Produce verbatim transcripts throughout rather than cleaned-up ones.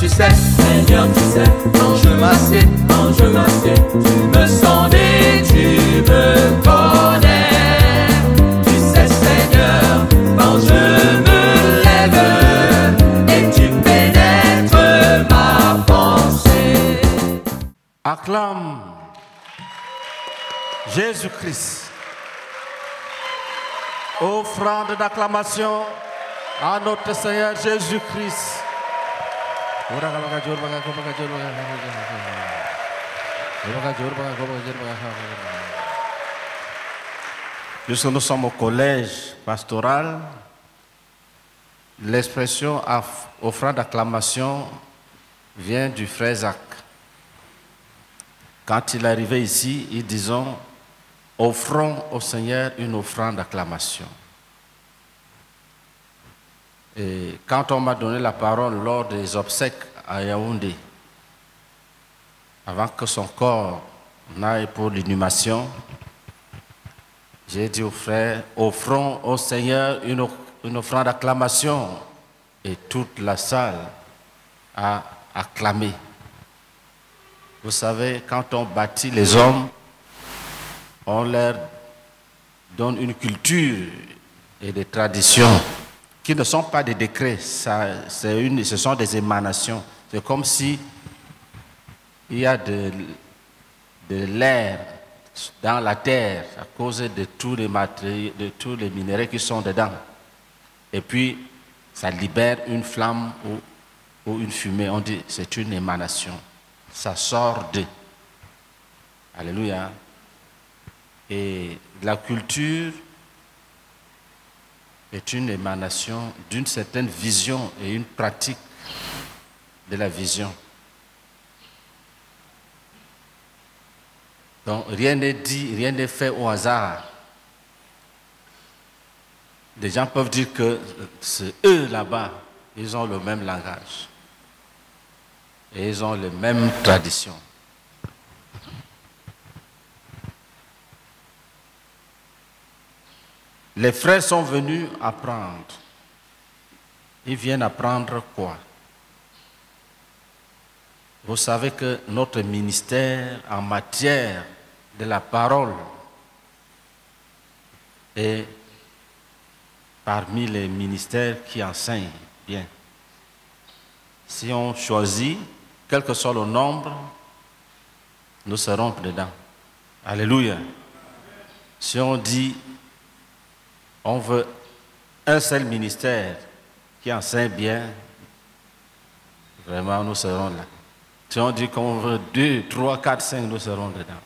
tu sais, Seigneur, tu sais, quand je m'assieds, quand je m'assieds, tu me sondais, tu me connais. Tu sais, Seigneur, quand je me lève, et tu pénètres ma pensée. Acclame Jésus-Christ. Offrande d'acclamation à notre Seigneur Jésus-Christ. Puisque nous sommes au collège pastoral, l'expression offrande d'acclamation vient du frère Zach. Quand il est arrivé ici, ils disaient offrons au Seigneur une offrande d'acclamation. Et quand on m'a donné la parole lors des obsèques à Yaoundé, avant que son corps n'aille pour l'inhumation, j'ai dit aux frères, offrons au Seigneur une, une offrande d'acclamation. Et toute la salle a acclamé. Vous savez, quand on bâtit les hommes, on leur donne une culture et des traditions qui ne sont pas des décrets, ça, une, ce sont des émanations. C'est comme si il y a de, de l'air dans la terre à cause de tous les matériaux, de tous les minéraux qui sont dedans. Et puis, ça libère une flamme ou, ou une fumée. On dit c'est une émanation. Ça sort d'eux. Alléluia. Et la culture est une émanation d'une certaine vision et une pratique de la vision. Donc rien n'est dit, rien n'est fait au hasard. Des gens peuvent dire que c'est eux là-bas, ils ont le même langage. Et ils ont les mêmes traditions. Les frères sont venus apprendre. Ils viennent apprendre quoi? Vous savez que notre ministère en matière de la parole est parmi les ministères qui enseignent bien. Si on choisit, quel que soit le nombre, nous serons dedans. Alléluia. Si on dit, on veut un seul ministère qui enseigne bien, vraiment nous serons là. Si on dit qu'on veut deux, trois, quatre, cinq, nous serons dedans.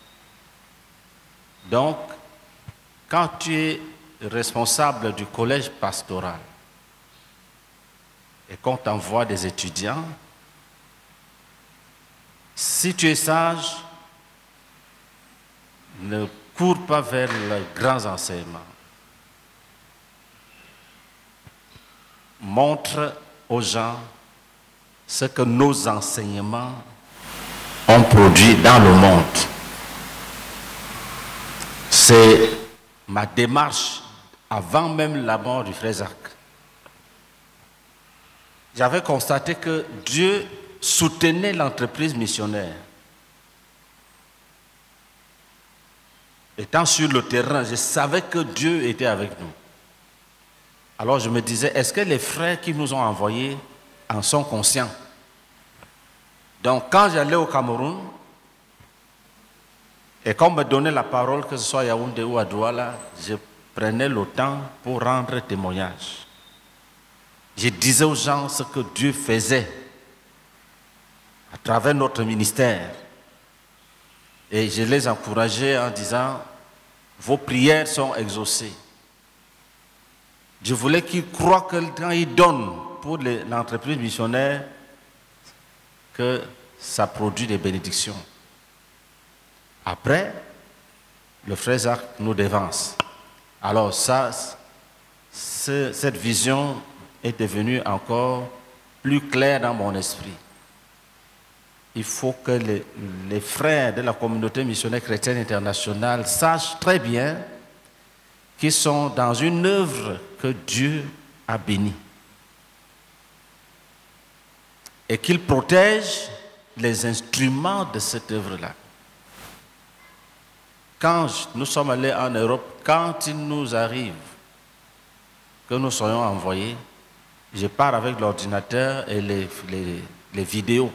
Donc, quand tu es responsable du collège pastoral et qu'on t'envoie des étudiants, si tu es sage, ne cours pas vers les grands enseignements. Montre aux gens ce que nos enseignements ont produit dans le monde. C'est ma démarche avant même la mort du frère Zach. J'avais constaté que Dieu soutenait l'entreprise missionnaire. Étant sur le terrain, je savais que Dieu était avec nous. Alors je me disais, est-ce que les frères qui nous ont envoyés en sont conscients? Donc quand j'allais au Cameroun, et qu'on me donnait la parole, que ce soit à Yaoundé ou à Douala, je prenais le temps pour rendre témoignage. Je disais aux gens ce que Dieu faisait à travers notre ministère. Et je les encourageais en disant, vos prières sont exaucées. Je voulais qu'ils croient que quand ils donnent pour l'entreprise missionnaire, que ça produit des bénédictions. Après, le frère Zach nous dévance. Alors ça, cette vision est devenue encore plus claire dans mon esprit. Il faut que les, les frères de la communauté missionnaire chrétienne internationale sachent très bien qu'ils sont dans une œuvre que Dieu a bénie. et qu'il protège les instruments de cette œuvre-là. Quand nous sommes allés en Europe, quand il nous arrive que nous soyons envoyés, je pars avec l'ordinateur et les, les, les vidéos.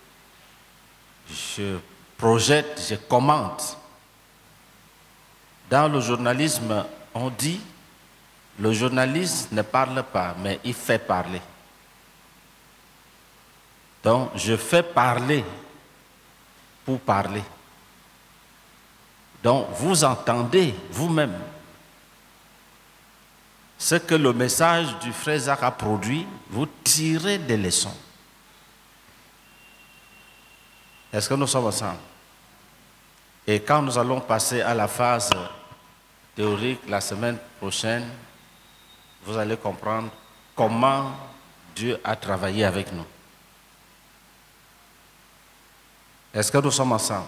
Je projette, je commente. Dans le journalisme, on dit, le journaliste ne parle pas, mais il fait parler. Donc, je fais parler pour parler. Donc, vous entendez vous-même ce que le message du frère Zach a produit, vous tirez des leçons. Est-ce que nous sommes ensemble? Et quand nous allons passer à la phase théorique la semaine prochaine, vous allez comprendre comment Dieu a travaillé avec nous. Est-ce que nous sommes ensemble?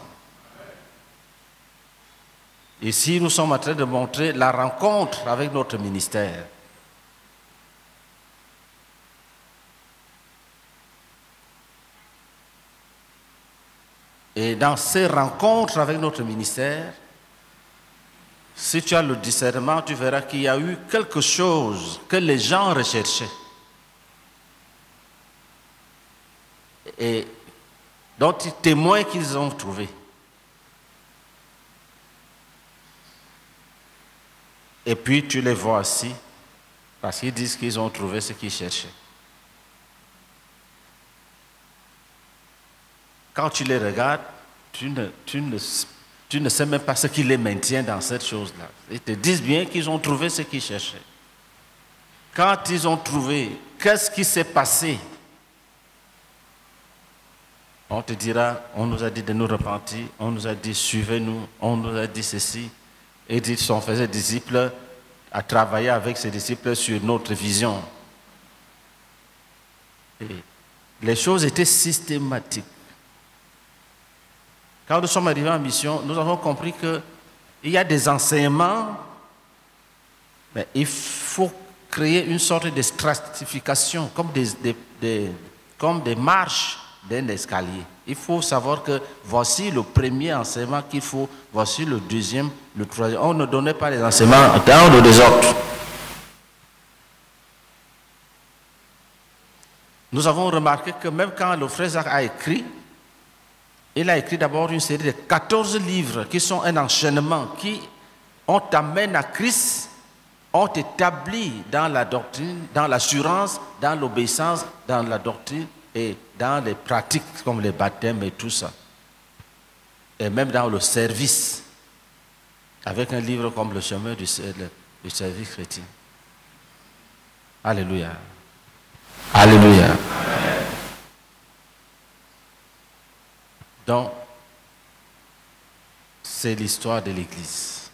Ici, nous sommes en train de montrer la rencontre avec notre ministère. Et dans ces rencontres avec notre ministère, si tu as le discernement, tu verras qu'il y a eu quelque chose que les gens recherchaient. Et dont ils témoignent qu'ils ont trouvé. Et puis tu les vois aussi, parce qu'ils disent qu'ils ont trouvé ce qu'ils cherchaient. Quand tu les regardes, tu ne, tu ne, tu ne sais même pas ce qui les maintient dans cette chose-là. Ils te disent bien qu'ils ont trouvé ce qu'ils cherchaient. Quand ils ont trouvé, qu'est-ce qui s'est passé? On te dira, on nous a dit de nous repentir, on nous a dit suivez-nous, on nous a dit ceci. Et ils sont faisait disciples à travailler avec ses disciples sur notre vision. Et les choses étaient systématiques. Quand nous sommes arrivés en mission, nous avons compris qu'il y a des enseignements, mais il faut créer une sorte de stratification, comme des, des, des, comme des marches d'un escalier. Il faut savoir que voici le premier enseignement qu'il faut, voici le deuxième, le troisième. On ne donnait pas les enseignements dans le désordre. Nous avons remarqué que même quand le frère Zach a écrit, il a écrit d'abord une série de quatorze livres qui sont un enchaînement qui ont amené à Christ, ont établi dans la doctrine, dans l'assurance, dans l'obéissance, dans la doctrine et dans les pratiques comme les baptêmes et tout ça. Et même dans le service, avec un livre comme Le chemin du, du service chrétien. Alléluia. Alléluia. Donc, c'est l'histoire de l'Église.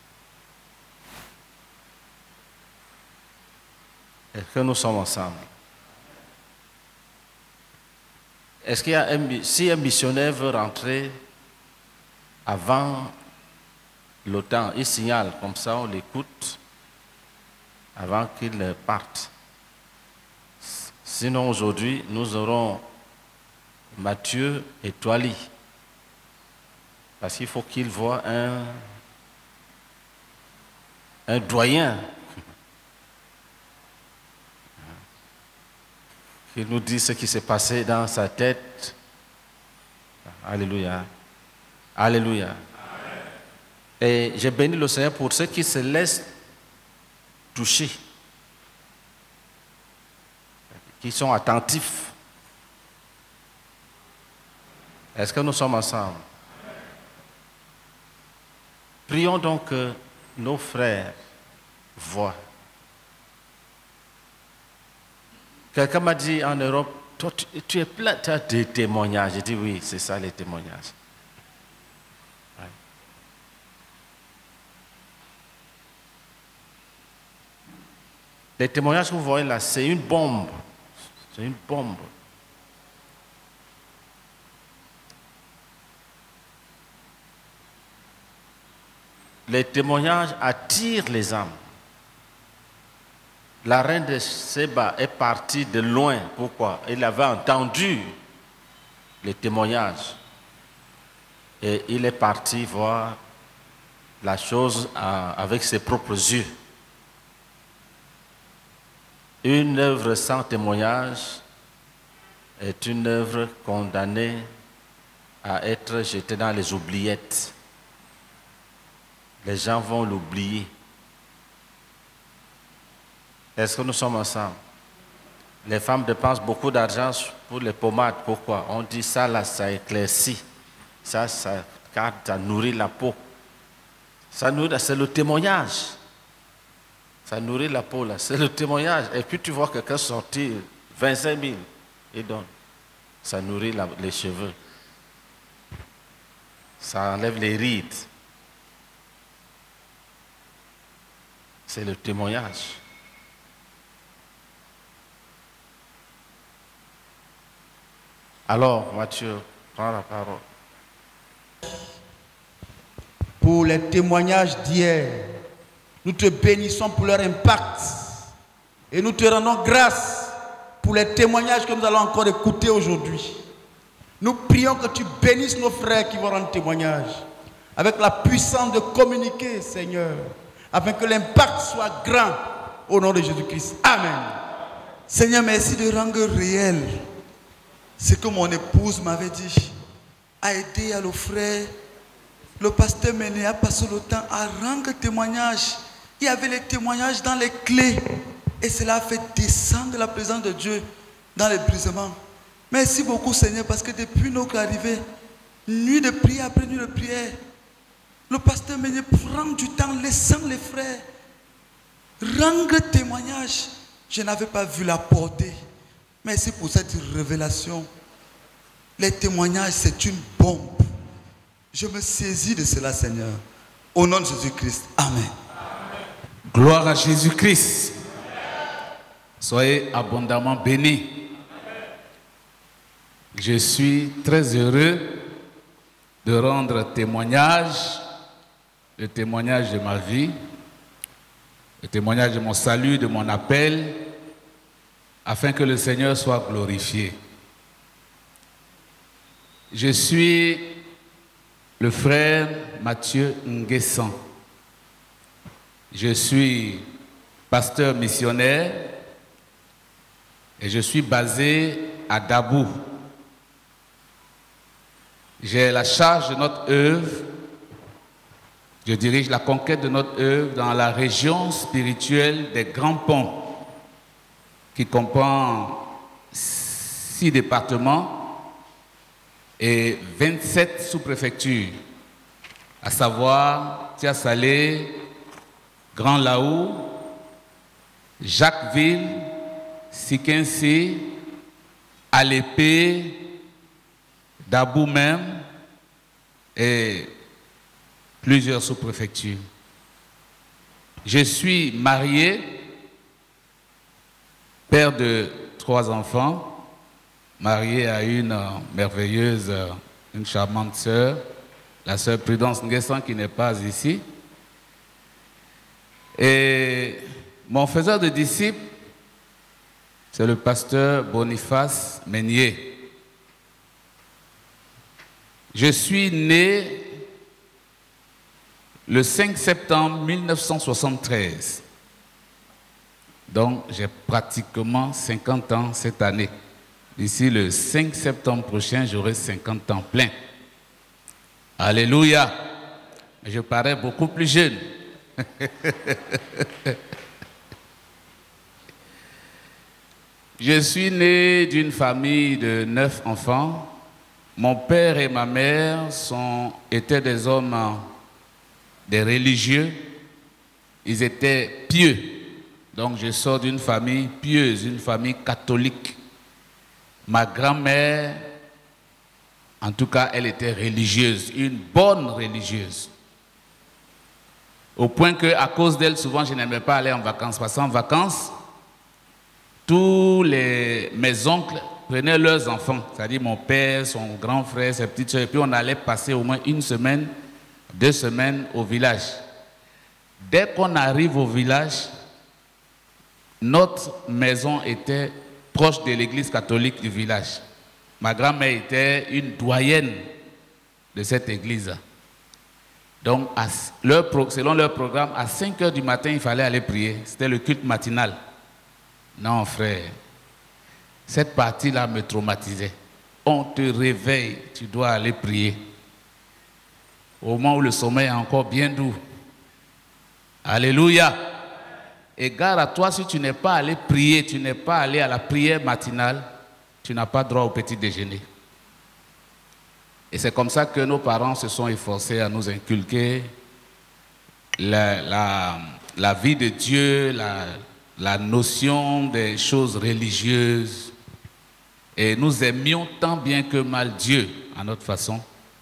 Est-ce que nous sommes ensemble? Est-ce qu'il y a un, si un missionnaire veut rentrer avant le temps, il signale, comme ça on l'écoute avant qu'il parte. Sinon aujourd'hui, nous aurons Mathieu et Toili. Parce qu'il faut qu'il voit un, un doyen qui nous dit ce qui s'est passé dans sa tête. Alléluia. Alléluia. Amen. Et j'ai béni le Seigneur pour ceux qui se laissent toucher, qui sont attentifs. Est-ce que nous sommes ensemble? Prions donc que nos frères voient. Quelqu'un m'a dit en Europe, toi, tu, tu es plein de témoignages. J'ai dit oui, c'est ça les témoignages. Ouais. Les témoignages que vous voyez là, c'est une bombe. C'est une bombe. Les témoignages attirent les âmes. la reine de Séba est partie de loin. Pourquoi? Il avait entendu les témoignages. Et il est parti voir la chose avec ses propres yeux. Une œuvre sans témoignage est une œuvre condamnée à être jetée dans les oubliettes. Les gens vont l'oublier. Est-ce que nous sommes ensemble? Les femmes dépensent beaucoup d'argent pour les pommades. Pourquoi? On dit ça, là, ça éclaircit. Ça, ça, ça nourrit la peau. Ça nourrit, c'est le témoignage. Ça nourrit la peau, là. C'est le témoignage. Et puis tu vois quelqu'un sortir vingt-cinq mille et donne. Ça nourrit la, les cheveux. Ça enlève les rides. C'est le témoignage. Alors, Mathieu, prends la parole. Pour les témoignages d'hier, nous te bénissons pour leur impact. Et nous te rendons grâce pour les témoignages que nous allons encore écouter aujourd'hui. Nous prions que tu bénisses nos frères qui vont rendre témoignage, avec la puissance de communiquer, Seigneur, afin que l'impact soit grand au nom de Jésus-Christ. Amen. Seigneur, merci de rendre réel ce que mon épouse m'avait dit, a aidé à le frère. Le pasteur Méné a passé le temps à rendre témoignage. Il y avait les témoignages dans les clés. Et cela a fait descendre la présence de Dieu dans les brisements. Merci beaucoup, Seigneur, parce que depuis notre arrivée, nuit de prière après nuit de prière, le pasteur Méné prend du temps, laissant les frères rendre témoignage. Je n'avais pas vu la portée. Merci pour cette révélation. Les témoignages, c'est une bombe. Je me saisis de cela, Seigneur. Au nom de Jésus-Christ. Amen. Amen. Gloire à Jésus-Christ. Soyez abondamment bénis. Je suis très heureux de rendre témoignage, le témoignage de ma vie, le témoignage de mon salut, de mon appel, afin que le Seigneur soit glorifié. Je suis le frère Mathieu Nguessan. Je suis pasteur missionnaire et je suis basé à Dabou. J'ai la charge de notre œuvre. Je dirige la conquête de notre œuvre dans la région spirituelle des Grands Ponts, qui comprend six départements et vingt-sept sous-préfectures, à savoir Tia-Salé, Grand Laou, Jacquesville, Sikinsi, Alépé, Dabou même et plusieurs sous-préfectures. Je suis marié, père de trois enfants, marié à une euh, merveilleuse, euh, une charmante sœur, la sœur Prudence Nguessan qui n'est pas ici. Et mon faiseur de disciples, c'est le pasteur Boniface Meunier. Je suis né le cinq septembre mille neuf cent soixante-treize. Donc j'ai pratiquement cinquante ans cette année. D'ici le cinq septembre prochain, j'aurai cinquante ans plein. Alléluia. Je parais beaucoup plus jeune. Je suis né d'une famille de neuf enfants. Mon père et ma mère sont, étaient des hommes, des religieux. Ils étaient pieux. Donc je sors d'une famille pieuse, une famille catholique. Ma grand-mère, en tout cas, elle était religieuse, une bonne religieuse. Au point qu'à cause d'elle, souvent, je n'aimais pas aller en vacances. Parce qu'en vacances, tous les, mes oncles prenaient leurs enfants, c'est-à-dire mon père, son grand frère, ses petites soeurs, et puis on allait passer au moins une semaine, deux semaines au village. Dès qu'on arrive au village, notre maison était proche de l'église catholique du village. Ma grand-mère était une doyenne de cette église. Donc, à leur, selon leur programme, à cinq heures du matin, il fallait aller prier. C'était le culte matinal. Non, frère. Cette partie-là me traumatisait. On te réveille, tu dois aller prier. Au moment où le sommeil est encore bien doux. Alléluia. Et gare à toi, si tu n'es pas allé prier, tu n'es pas allé à la prière matinale, tu n'as pas droit au petit déjeuner. Et c'est comme ça que nos parents se sont efforcés à nous inculquer la, la, la vie de Dieu, la, la notion des choses religieuses. Et nous aimions tant bien que mal Dieu à notre façon.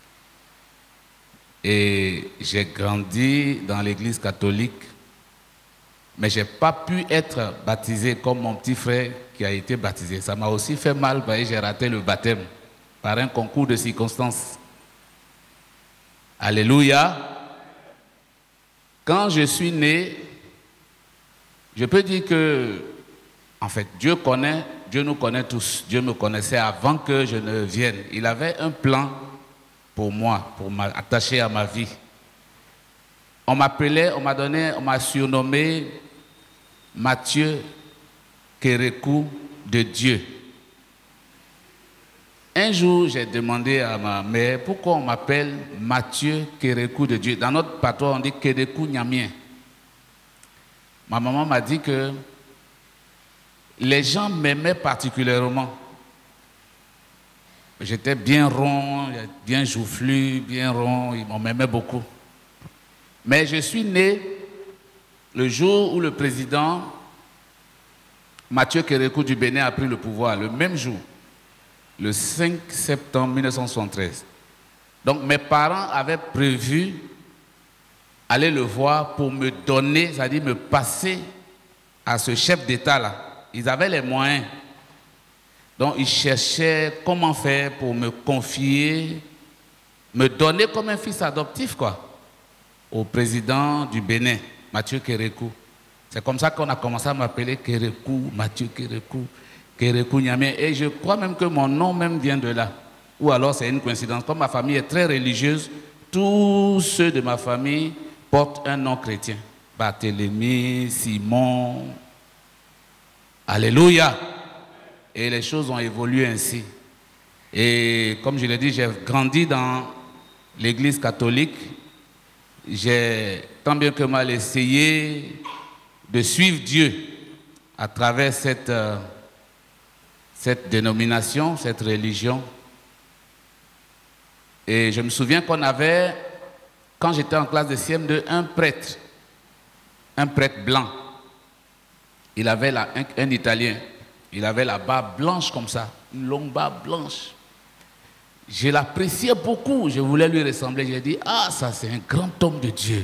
Et j'ai grandi dans l'église catholique, mais je n'ai pas pu être baptisé comme mon petit frère qui a été baptisé. Ça m'a aussi fait mal parce que j'ai raté le baptême par un concours de circonstances. Alléluia. Quand je suis né, je peux dire que, en fait, Dieu connaît, Dieu nous connaît tous. Dieu me connaissait avant que je ne vienne. Il avait un plan pour moi, pour m'attacher à ma vie. On m'appelait, on m'a donné, on m'a surnommé Mathieu Kérékou de Dieu. Un jour, j'ai demandé à ma mère pourquoi on m'appelle Mathieu Kérékou de Dieu. Dans notre patois, on dit Kérékou Nyamien. Ma maman m'a dit que les gens m'aimaient particulièrement. J'étais bien rond, bien joufflu, bien rond, ils m'aimaient beaucoup. Mais je suis né le jour où le président Mathieu Kérékou du Bénin a pris le pouvoir, le même jour, le cinq septembre mille neuf cent soixante-treize. Donc mes parents avaient prévu aller le voir pour me donner, c'est-à-dire me passer à ce chef d'État-là. Ils avaient les moyens. Donc ils cherchaient comment faire pour me confier, me donner comme un fils adoptif, quoi, au président du Bénin, Mathieu Kérékou. C'est comme ça qu'on a commencé à m'appeler Kérékou, Mathieu Kérékou, Kérékou Nyamien. Et je crois même que mon nom même vient de là. Ou alors c'est une coïncidence. Comme ma famille est très religieuse, tous ceux de ma famille portent un nom chrétien. Barthélemy, Simon. Alléluia. Et les choses ont évolué ainsi. Et comme je l'ai dit, j'ai grandi dans l'église catholique. J'ai tant bien que mal essayé de suivre Dieu à travers cette, euh, cette dénomination, cette religion. Et je me souviens qu'on avait, quand j'étais en classe de C M deux, un prêtre, un prêtre blanc. Il avait la, un, un Italien. Il avait la barbe blanche comme ça, une longue barbe blanche. Je l'appréciais beaucoup, je voulais lui ressembler. J'ai dit, ah, ça c'est un grand homme de Dieu.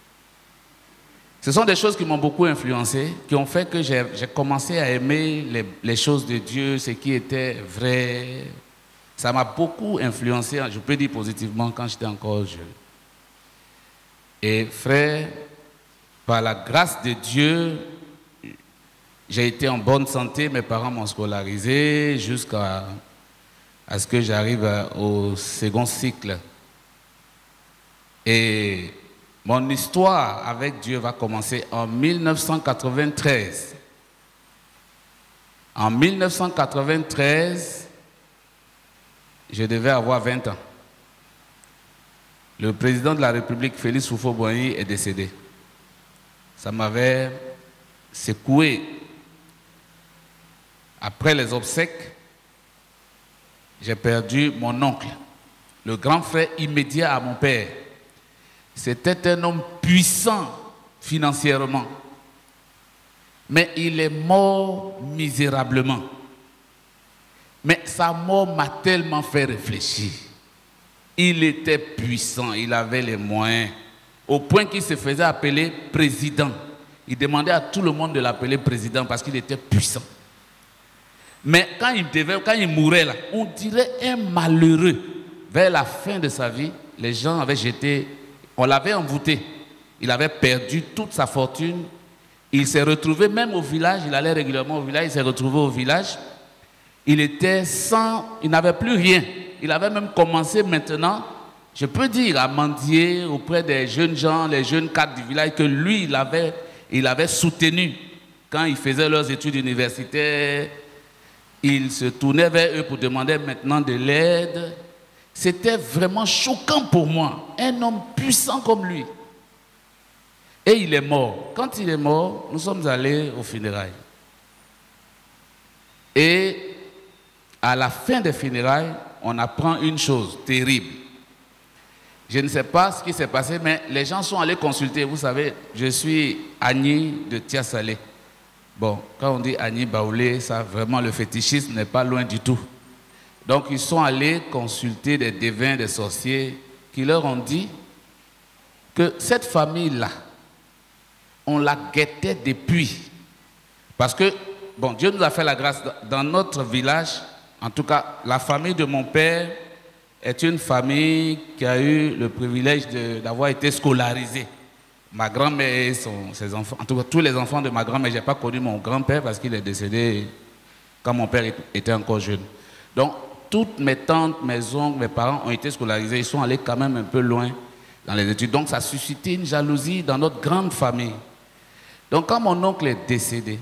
Ce sont des choses qui m'ont beaucoup influencé, qui ont fait que j'ai commencé à aimer les, les choses de Dieu, ce qui était vrai. Ça m'a beaucoup influencé, je peux dire positivement, quand j'étais encore jeune. Et frère, par la grâce de Dieu, j'ai été en bonne santé, mes parents m'ont scolarisé jusqu'à à ce que j'arrive au second cycle. Et mon histoire avec Dieu va commencer en mille neuf cent quatre-vingt-treize. En mille neuf cent quatre-vingt-treize, je devais avoir vingt ans. Le président de la République, Félix Houphouët-Boigny, est décédé. Ça m'avait secoué. Après les obsèques, j'ai perdu mon oncle, le grand frère immédiat à mon père. C'était un homme puissant financièrement, mais il est mort misérablement. Mais sa mort m'a tellement fait réfléchir. Il était puissant, il avait les moyens, au point qu'il se faisait appeler président. Il demandait à tout le monde de l'appeler président parce qu'il était puissant. Mais quand il, devait, quand il mourait là, on dirait un malheureux. Vers la fin de sa vie, les gens avaient jeté, on l'avait envoûté. Il avait perdu toute sa fortune Il s'est retrouvé même au village, il allait régulièrement au village, il s'est retrouvé au village. Il était sans, il n'avait plus rien. Il avait même commencé maintenant, je peux dire, à mendier auprès des jeunes gens, les jeunes cadres du village, que lui, il avait, il avait soutenu quand ils faisaient leurs études universitaires. Il se tournait vers eux pour demander maintenant de l'aide. C'était vraiment choquant pour moi, un homme puissant comme lui. Et il est mort. Quand il est mort, nous sommes allés aux funérailles. Et à la fin des funérailles, on apprend une chose terrible. Je ne sais pas ce qui s'est passé, mais les gens sont allés consulter. Vous savez, je suis Agni de Tiasalé. Bon, quand on dit Agni Baoulé, ça vraiment le fétichisme n'est pas loin du tout. Donc ils sont allés consulter des devins, des sorciers, qui leur ont dit que cette famille-là, on la guettait depuis. Parce que, bon, Dieu nous a fait la grâce. Dans notre village, en tout cas, la famille de mon père est une famille qui a eu le privilège d'avoir été scolarisée. Ma grand-mère et son, ses enfants, en tout cas, tous les enfants de ma grand-mère, je n'ai pas connu mon grand-père parce qu'il est décédé quand mon père était encore jeune. Donc, toutes mes tantes, mes oncles, mes parents ont été scolarisés. Ils sont allés quand même un peu loin dans les études. Donc, ça a suscité une jalousie dans notre grande famille. Donc, quand mon oncle est décédé,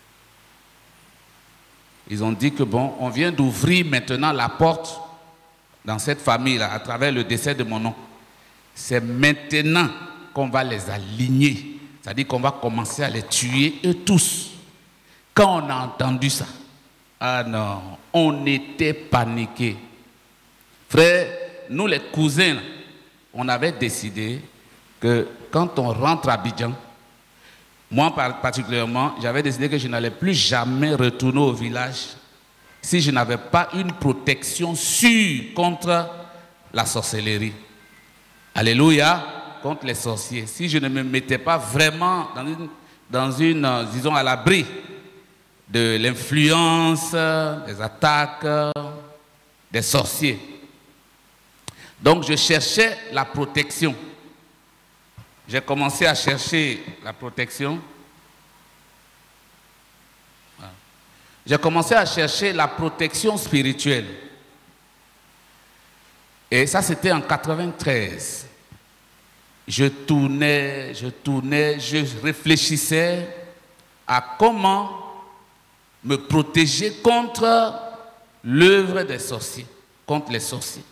ils ont dit que bon, on vient d'ouvrir maintenant la porte dans cette famille-là, à travers le décès de mon oncle. C'est maintenant qu'on va les aligner. C'est-à-dire qu'on va commencer à les tuer, eux tous. Quand on a entendu ça, ah non, on était paniqués. Frère, nous les cousins, on avait décidé que quand on rentre à Abidjan, moi particulièrement, j'avais décidé que je n'allais plus jamais retourner au village si je n'avais pas une protection sûre contre la sorcellerie. Alléluia, contre les sorciers. Si je ne me mettais pas vraiment dans une, dans une disons, à l'abri de l'influence, des attaques, des sorciers. Donc je cherchais la protection. J'ai commencé à chercher la protection. J'ai commencé à chercher la protection spirituelle. Et ça, c'était en quatre-vingt-treize. Je tournais, je tournais, je réfléchissais à comment me protéger contre l'œuvre des sorciers, contre les sorciers.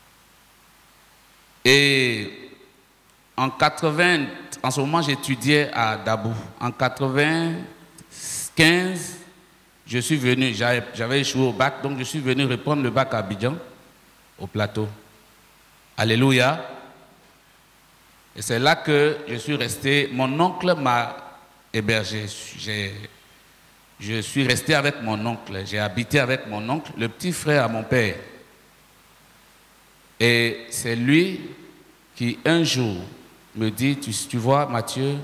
Et en quatre-vingts, en ce moment, j'étudiais à Dabou. En quatre-vingt-quinze, je suis venu, j'avais échoué au bac, donc je suis venu reprendre le bac à Abidjan, au plateau. Alléluia. Et c'est là que je suis resté. Mon oncle m'a hébergé. Je suis resté avec mon oncle. J'ai habité avec mon oncle, le petit frère à mon père. Et c'est lui qui, un jour, me dit, tu, tu vois, Mathieu,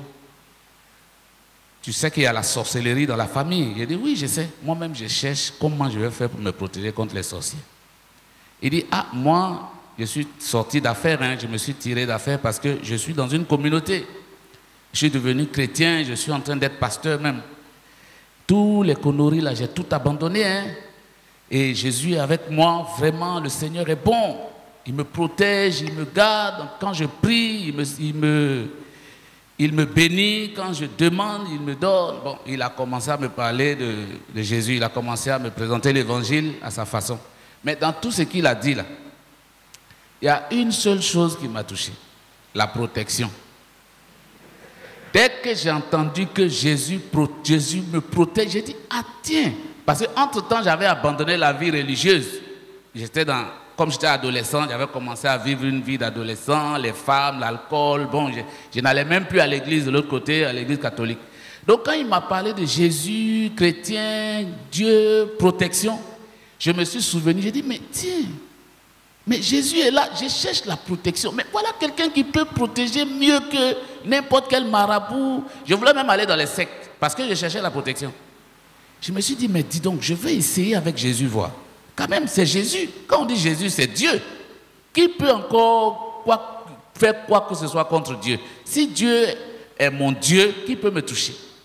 tu sais qu'il y a la sorcellerie dans la famille. J'ai dit, oui, je sais. Moi-même, je cherche comment je vais faire pour me protéger contre les sorciers. Il dit, ah, moi, je suis sorti d'affaires, hein, je me suis tiré d'affaires parce que je suis dans une communauté. Je suis devenu chrétien, je suis en train d'être pasteur même. Tous les conneries, là, j'ai tout abandonné. Hein. Et Jésus est avec moi, vraiment, le Seigneur est bon. Il me protège, il me garde. Quand je prie, il me, il me, il me bénit. Quand je demande, il me donne. Bon, il a commencé à me parler de, de Jésus. Il a commencé à me présenter l'évangile à sa façon. Mais dans tout ce qu'il a dit là, il y a une seule chose qui m'a touché. La protection. Dès que j'ai entendu que Jésus, Jésus me protège, j'ai dit, ah tiens. Parce qu'entre-temps, j'avais abandonné la vie religieuse. J'étais dans... Comme j'étais adolescent, j'avais commencé à vivre une vie d'adolescent, les femmes, l'alcool. Bon, je, je n'allais même plus à l'église de l'autre côté, à l'église catholique. Donc quand il m'a parlé de Jésus, chrétien, Dieu, protection, je me suis souvenu, j'ai dit, mais tiens, mais Jésus est là, je cherche la protection. Mais voilà quelqu'un qui peut protéger mieux que n'importe quel marabout. Je voulais même aller dans les sectes, parce que je cherchais la protection. Je me suis dit, mais dis donc, je vais essayer avec Jésus voir. Quand même, c'est Jésus. Quand on dit Jésus, c'est Dieu. Qui peut encore quoi, faire quoi que ce soit contre Dieu? Si Dieu est mon Dieu, qui peut me toucher?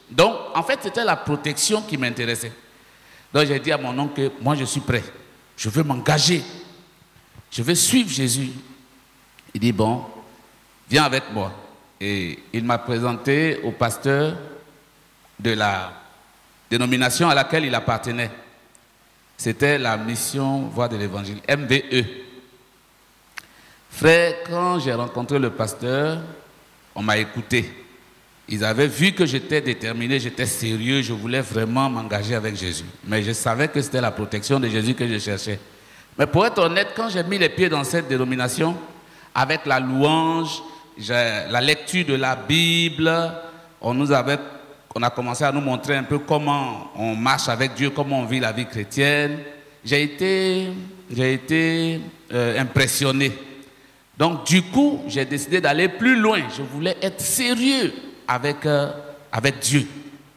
Donc, en fait, c'était la protection qui m'intéressait. Donc, j'ai dit à mon oncle que moi, je suis prêt. Je veux m'engager. Je veux suivre Jésus. Il dit, bon, viens avec moi. Et il m'a présenté au pasteur de la dénomination à laquelle il appartenait. C'était la mission Voix de l'Évangile, M V E. Frère, quand j'ai rencontré le pasteur, on m'a écouté. Ils avaient vu que j'étais déterminé, j'étais sérieux, je voulais vraiment m'engager avec Jésus. Mais je savais que c'était la protection de Jésus que je cherchais. Mais pour être honnête, quand j'ai mis les pieds dans cette dénomination, avec la louange, la lecture de la Bible, on nous avait, on a commencé à nous montrer un peu comment on marche avec Dieu, comment on vit la vie chrétienne. J'ai été, j'ai été euh, impressionné. Donc du coup, j'ai décidé d'aller plus loin. Je voulais être sérieux avec, euh, avec Dieu.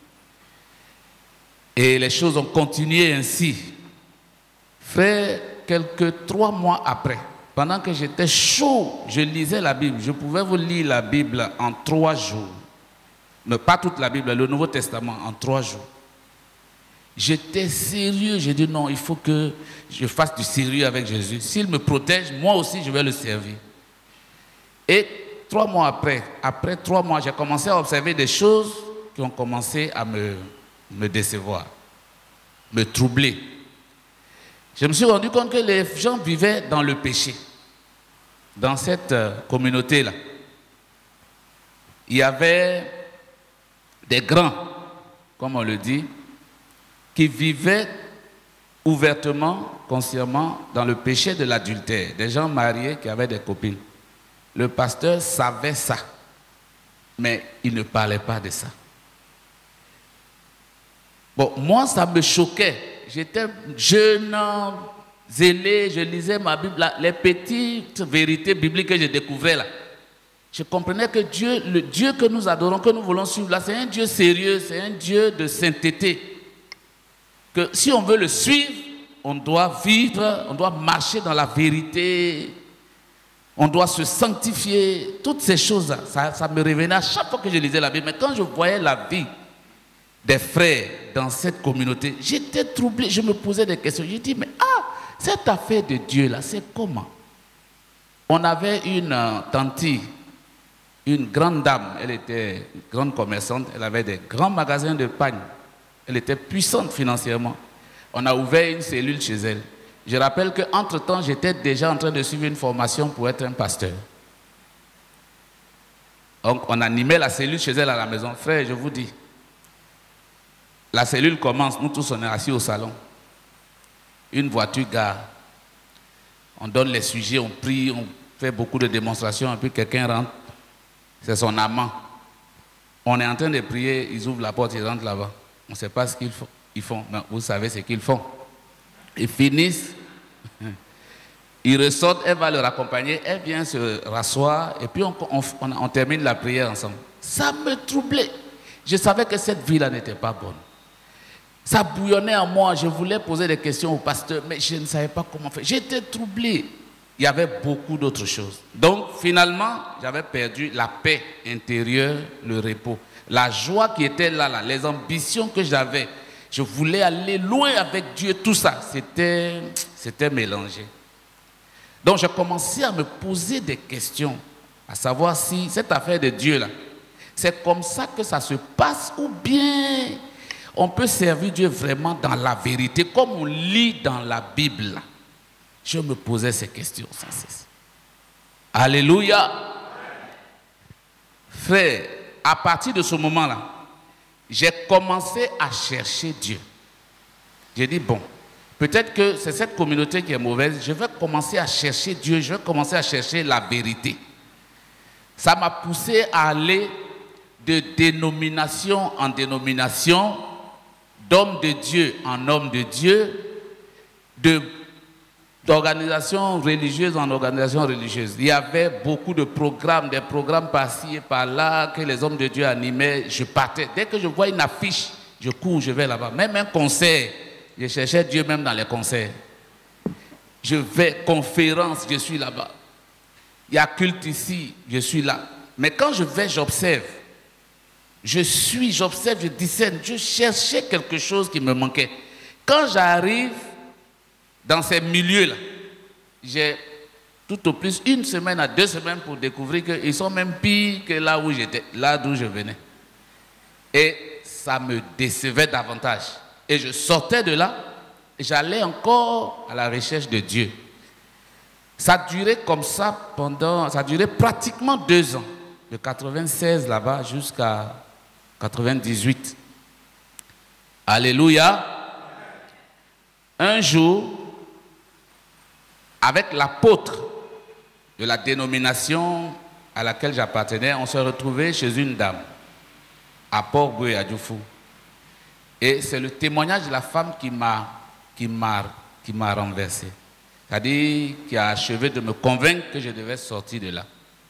Et les choses ont continué ainsi. Frère, quelques trois mois après, pendant que j'étais chaud, je lisais la Bible. Je pouvais vous lire la Bible en trois jours. Mais pas toute la Bible, le Nouveau Testament en trois jours. J'étais sérieux. J'ai dit non, il faut que je fasse du sérieux avec Jésus. S'il me protège, moi aussi je vais le servir. Et trois mois après, après trois mois, j'ai commencé à observer des choses qui ont commencé à me, me décevoir, me troubler. Je me suis rendu compte que les gens vivaient dans le péché. Dans cette communauté-là, il y avait des grands, comme on le dit, qui vivaient ouvertement, consciemment, dans le péché de l'adultère. Des gens mariés qui avaient des copines. Le pasteur savait ça, mais il ne parlait pas de ça. Bon, moi, ça me choquait. J'étais jeune, zélé, je lisais ma Bible, là, les petites vérités bibliques que j'ai découvertes là. Je comprenais que Dieu, le Dieu que nous adorons, que nous voulons suivre là, c'est un Dieu sérieux, c'est un Dieu de sainteté. Que si on veut le suivre, on doit vivre, on doit marcher dans la vérité, on doit se sanctifier, toutes ces choses-là, ça, ça me revenait à chaque fois que je lisais la Bible. Mais quand je voyais la vie des frères dans cette communauté, j'étais troublé, je me posais des questions. J'ai dit, mais ah, cette affaire de Dieu là, c'est comment? On avait une euh, tante, une grande dame, elle était une grande commerçante, elle avait des grands magasins de pagne, elle était puissante financièrement. On a ouvert une cellule chez elle. Je rappelle qu'entre-temps, j'étais déjà en train de suivre une formation pour être un pasteur. Donc, on animait la cellule chez elle à la maison. Frère, je vous dis, la cellule commence, nous tous on est assis au salon. Une voiture gare. On donne les sujets, on prie, on fait beaucoup de démonstrations, et puis quelqu'un rentre. C'est son amant. On est en train de prier, ils ouvrent la porte, ils rentrent là-bas. On ne sait pas ce qu'ils font. Ils font. Mais vous savez ce qu'ils font. Ils finissent. Ils ressortent, elle va leur accompagner, elle vient se rasseoir, et puis on, on, on, on termine la prière ensemble. Ça me troublait. Je savais que cette vie-là n'était pas bonne. Ça bouillonnait en moi, je voulais poser des questions au pasteur, mais je ne savais pas comment faire. J'étais troublé. Il y avait beaucoup d'autres choses. Donc finalement, j'avais perdu la paix intérieure, le repos. La joie qui était là, là les ambitions que j'avais. Je voulais aller loin avec Dieu, tout ça, c'était, c'était mélangé. Donc j'ai commencé à me poser des questions, à savoir si cette affaire de Dieu là, c'est comme ça que ça se passe ou bien on peut servir Dieu vraiment dans la vérité, comme on lit dans la Bible. Je me posais ces questions sans cesse. Alléluia. Frère, à partir de ce moment-là, j'ai commencé à chercher Dieu. J'ai dit, bon, peut-être que c'est cette communauté qui est mauvaise, je vais commencer à chercher Dieu, je vais commencer à chercher la vérité. Ça m'a poussé à aller de dénomination en dénomination, d'homme de Dieu en homme de Dieu, de d'organisation religieuse en organisation religieuse. Il y avait beaucoup de programmes, des programmes par-ci et par-là que les hommes de Dieu animaient. Je partais. Dès que je vois une affiche, je cours, je vais là-bas. Même un concert, je cherchais Dieu même dans les concerts. Je vais, conférence, je suis là-bas. Il y a culte ici, je suis là. Mais quand je vais, j'observe. Je suis, j'observe, je discerne, je cherchais quelque chose qui me manquait. Quand j'arrive dans ces milieux-là, j'ai tout au plus une semaine à deux semaines pour découvrir qu'ils sont même pires que là où j'étais, là d'où je venais. Et ça me décevait davantage. Et je sortais de là, j'allais encore à la recherche de Dieu. Ça a duré comme ça pendant, ça a duré pratiquement deux ans, de quatre-vingt-seize là-bas jusqu'à quatre-vingt-dix-huit. Alléluia. Un jour, avec l'apôtre de la dénomination à laquelle j'appartenais, on se retrouvait chez une dame à Port-Boué, à Dioufou. Et c'est le témoignage de la femme qui m'a qui m'a qui m'a renversé. C'est-à-dire qui a achevé de me convaincre que je devais sortir de là.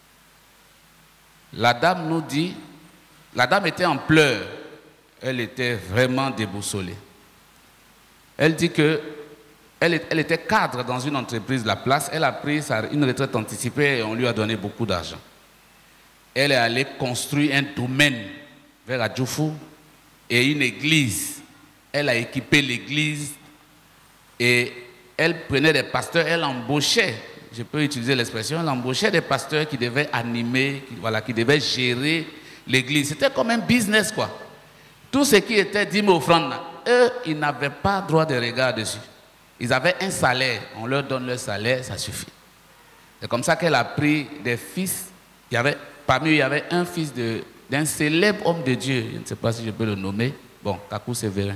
La dame nous dit, la dame était en pleurs, elle était vraiment déboussolée. Elle dit que elle, elle était cadre dans une entreprise de la place, elle a pris sa, une retraite anticipée et on lui a donné beaucoup d'argent. Elle est allée construire un domaine vers Adjoufou et une église. Elle a équipé l'église et elle prenait des pasteurs, elle embauchait, je peux utiliser l'expression, elle embauchait des pasteurs qui devaient animer, qui, voilà, qui devaient gérer l'église. C'était comme un business, quoi. Tout ce qui était dîmes offrandes, eux, ils n'avaient pas droit de regard dessus. Ils avaient un salaire, on leur donne leur salaire, ça suffit. C'est comme ça qu'elle a pris des fils. Il y avait, parmi eux, il y avait un fils d'un célèbre homme de Dieu, je ne sais pas si je peux le nommer, bon, Kakou Sévérin.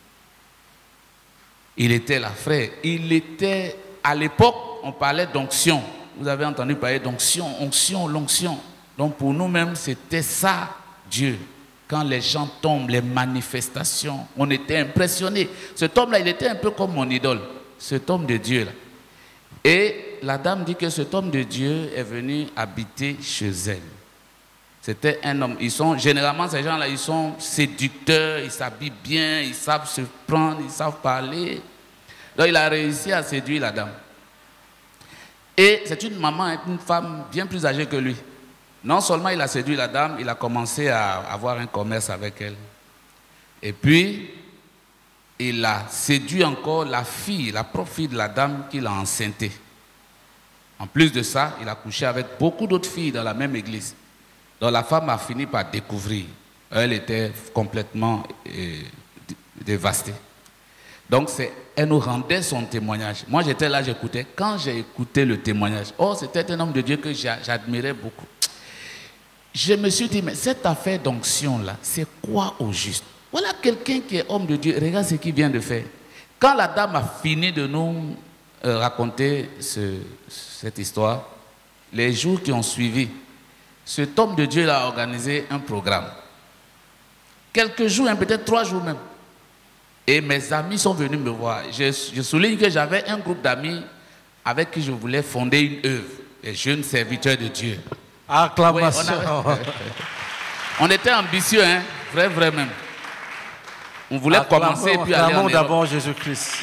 Il était là, frère. Il était, à l'époque, on parlait d'onction. Vous avez entendu parler d'onction, onction, l'onction. Donc pour nous-mêmes, c'était ça, Dieu. Quand les gens tombent, les manifestations, on était impressionnés. Cet homme-là, il était un peu comme mon idole, cet homme de Dieu-là. Et la dame dit que cet homme de Dieu est venu habiter chez elle. C'était un homme. Ils sont, généralement, ces gens-là, ils sont séducteurs, ils s'habillent bien, ils savent se prendre, ils savent parler. Donc, il a réussi à séduire la dame. Et c'est une maman, une femme bien plus âgée que lui. Non seulement il a séduit la dame, il a commencé à avoir un commerce avec elle. Et puis, il a séduit encore la fille, la propre fille de la dame qu'il a enceintée. En plus de ça, il a couché avec beaucoup d'autres filles dans la même église. Donc la femme a fini par découvrir. Elle était complètement euh, dévastée. Donc elle nous rendait son témoignage. Moi j'étais là, j'écoutais. Quand j'ai écouté le témoignage, oh c'était un homme de Dieu que j'admirais beaucoup. Je me suis dit, mais cette affaire d'onction là, c'est quoi au juste? Voilà quelqu'un qui est homme de Dieu, regarde ce qu'il vient de faire. Quand la dame a fini de nous euh, raconter ce, cette histoire, les jours qui ont suivi, cet homme de Dieu a organisé un programme. Quelques jours, hein, peut-être trois jours même. Et mes amis sont venus me voir. Je, je souligne que j'avais un groupe d'amis avec qui je voulais fonder une œuvre. Les jeunes serviteurs de Dieu. Acclamation. Ouais, on, avait... on était ambitieux, hein, vrai, vrai même. On voulait Acclamons, commencer et puis aller en Europe. D'abord Jésus-Christ.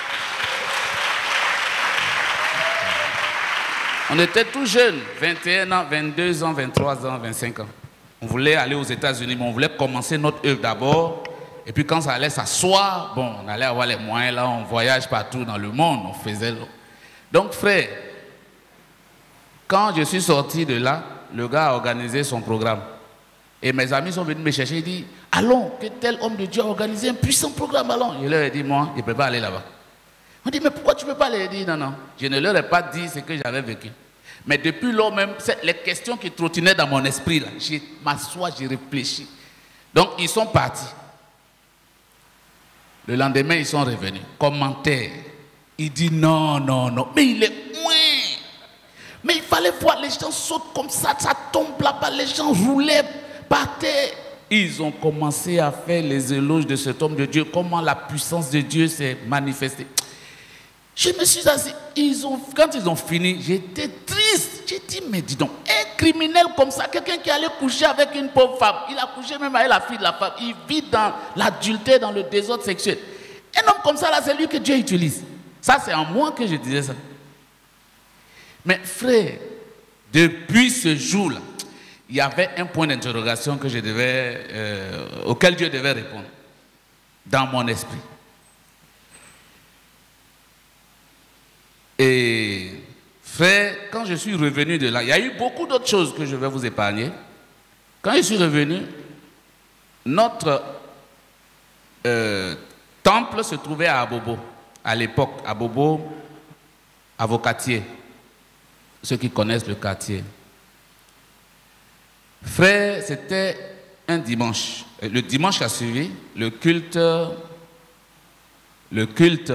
On était tout jeunes, vingt et un ans, vingt-deux ans, vingt-trois ans, vingt-cinq ans. On voulait aller aux États-Unis, mais on voulait commencer notre œuvre d'abord. Et puis quand ça allait s'asseoir, bon, on allait avoir les moyens, là, on voyage partout dans le monde, on faisait... Donc frère, quand je suis sorti de là, le gars a organisé son programme. Et mes amis sont venus me chercher et disent, allons, que tel homme de Dieu a organisé un puissant programme, allons. Je leur ai dit, moi, je ne peux pas aller là-bas. On dit, mais pourquoi tu ne peux pas aller? Dit, non, non, je ne leur ai pas dit ce que j'avais vécu. Mais depuis lors même, les questions qui trottinaient dans mon esprit, là, je m'assois, je réfléchis. Donc, ils sont partis. Le lendemain, ils sont revenus. Commentaire. Il dit, non, non, non, mais il est moins. Mais il fallait voir, les gens sautent comme ça, ça tombe là-bas, les gens roulaient par terre. Ils ont commencé à faire les éloges de cet homme de Dieu, comment la puissance de Dieu s'est manifestée. Je me suis assis, ils ont, quand ils ont fini, j'étais triste. J'ai dit, mais dis donc, un criminel comme ça, quelqu'un qui allait coucher avec une pauvre femme, il a couché même avec la fille de la femme, il vit dans l'adultère, dans le désordre sexuel. Un homme comme ça, là, c'est lui que Dieu utilise. Ça, c'est en moi que je disais ça. Mais frère, depuis ce jour-là, il y avait un point d'interrogation que je devais, euh, auquel Dieu devait répondre dans mon esprit. Et frère, quand je suis revenu de là, il y a eu beaucoup d'autres choses que je vais vous épargner. Quand je suis revenu, notre euh, temple se trouvait à Abobo. À l'époque, Abobo, Avocatier. Ceux qui connaissent le quartier. Frère, c'était un dimanche. Le dimanche qui a suivi, le culte, le culte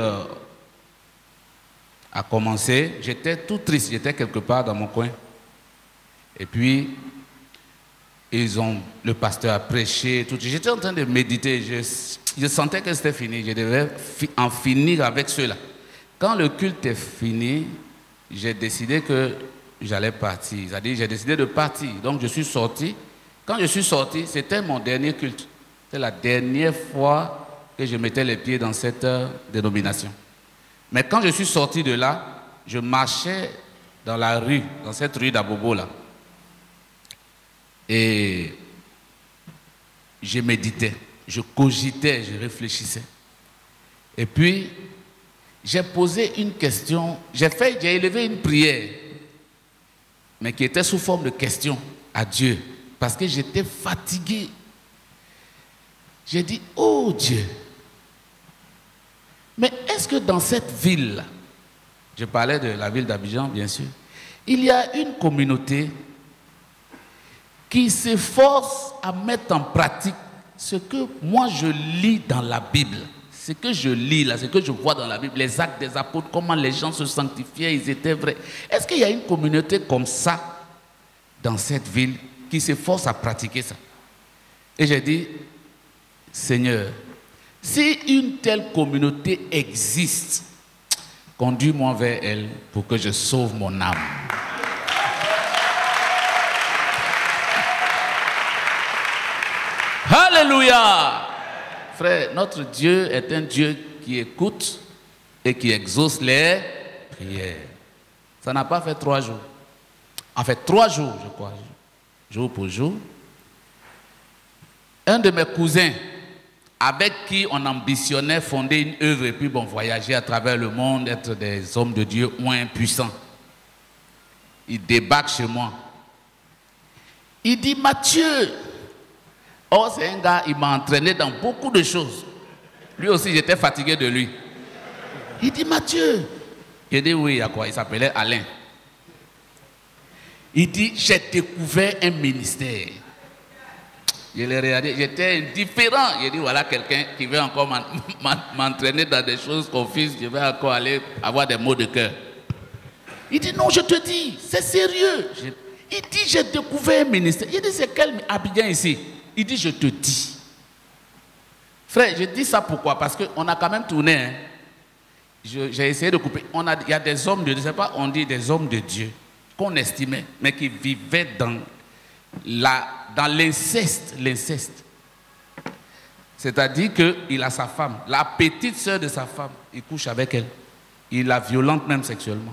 a commencé. J'étais tout triste, j'étais quelque part dans mon coin. Et puis, ils ont, le pasteur a prêché. J'étais en train de méditer. Je, je sentais que c'était fini. Je devais fi, en finir avec ceux-là. Quand le culte est fini, j'ai décidé que j'allais partir. C'est-à-dire, j'ai décidé de partir. Donc, je suis sorti. Quand je suis sorti, c'était mon dernier culte. C'était la dernière fois que je mettais les pieds dans cette euh, dénomination. Mais quand je suis sorti de là, je marchais dans la rue, dans cette rue d'Abobo là. Et je méditais, je cogitais, je réfléchissais. Et puis, j'ai posé une question, j'ai fait, j'ai élevé une prière, mais qui était sous forme de question à Dieu, parce que j'étais fatigué. J'ai dit, oh Dieu, mais est-ce que dans cette ville, je parlais de la ville d'Abidjan, bien sûr, il y a une communauté qui s'efforce à mettre en pratique ce que moi je lis dans la Bible. Ce que je lis là, ce que je vois dans la Bible, les actes des apôtres, comment les gens se sanctifiaient, ils étaient vrais. Est-ce qu'il y a une communauté comme ça dans cette ville qui s'efforce à pratiquer ça? Et j'ai dit, Seigneur, si une telle communauté existe, conduis-moi vers elle pour que je sauve mon âme. Alléluia! Frère, notre Dieu est un Dieu qui écoute et qui exauce les prières. Ça n'a pas fait trois jours. En fait, trois jours, je crois, jour pour jour. Un de mes cousins, avec qui on ambitionnait fonder une œuvre et puis bon, voyager à travers le monde, être des hommes de Dieu moins puissants. Il débarque chez moi. Il dit, Mathieu, oh, c'est un gars, il m'a entraîné dans beaucoup de choses. Lui aussi, j'étais fatigué de lui. Il dit, Mathieu. J'ai dit, oui, à quoi? Il s'appelait Alain. Il dit, j'ai découvert un ministère. Je l'ai regardé, j'étais indifférent. J'ai dit, voilà quelqu'un qui veut encore m'entraîner dans des choses confuses. Je vais encore aller avoir des mots de cœur. Il dit, non, je te dis, c'est sérieux. Je... Il dit, j'ai découvert un ministère. Il dit, c'est quel Abidjan ici? Il dit, je te dis. Frère, je dis ça pourquoi? Parce qu'on a quand même tourné. Hein. J'ai essayé de couper. On a, il y a des hommes de Dieu, je ne sais pas, on dit des hommes de Dieu qu'on estimait, mais qui vivaient dans la, dans l'inceste. L'inceste. C'est-à-dire qu'il a sa femme, la petite sœur de sa femme, il couche avec elle. Il la violente même sexuellement.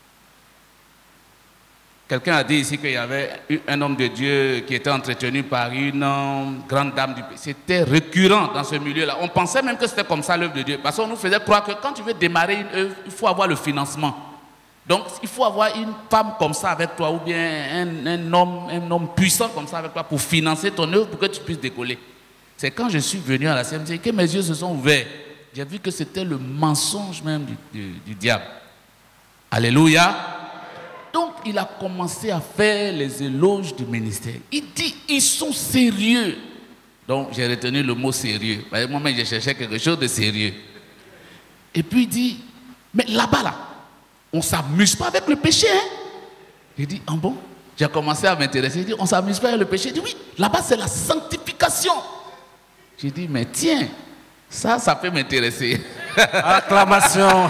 Quelqu'un a dit ici qu'il y avait un homme de Dieu qui était entretenu par une grande dame du pays. C'était récurrent dans ce milieu-là. On pensait même que c'était comme ça l'œuvre de Dieu. Parce qu'on nous faisait croire que quand tu veux démarrer une œuvre, il faut avoir le financement. Donc, il faut avoir une femme comme ça avec toi ou bien un, un, homme, un homme puissant comme ça avec toi pour financer ton œuvre, pour que tu puisses décoller. C'est quand je suis venu à la C M C que mes yeux se sont ouverts. J'ai vu que c'était le mensonge même du, du, du diable. Alléluia. Donc, il a commencé à faire les éloges du ministère. Il dit, ils sont sérieux. Donc, j'ai retenu le mot sérieux. Moi-même, j'ai cherché quelque chose de sérieux. Et puis, il dit, mais là-bas, là, on ne s'amuse pas avec le péché. Hein? Il dit, ah bon? J'ai commencé à m'intéresser. Il dit, on ne s'amuse pas avec le péché. Il dit, oui, là-bas, c'est la sanctification. J'ai dit, mais tiens, ça, ça peut m'intéresser. Acclamation.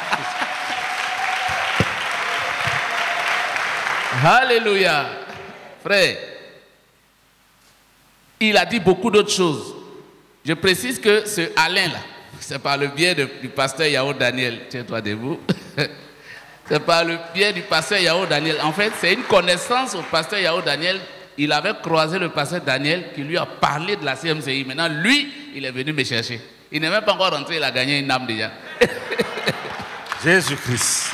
Alléluia. Frère, il a dit beaucoup d'autres choses. Je précise que ce Alain-là, c'est par le biais de, du pasteur Yao Daniel. Tiens-toi debout. C'est par le biais du pasteur Yao Daniel. En fait, c'est une connaissance au pasteur Yao Daniel il avait croisé le pasteur Daniel qui lui a parlé de la C M C I. Maintenant, lui, il est venu me chercher. Il n'est même pas encore rentré, il a gagné une âme déjà. Jésus-Christ.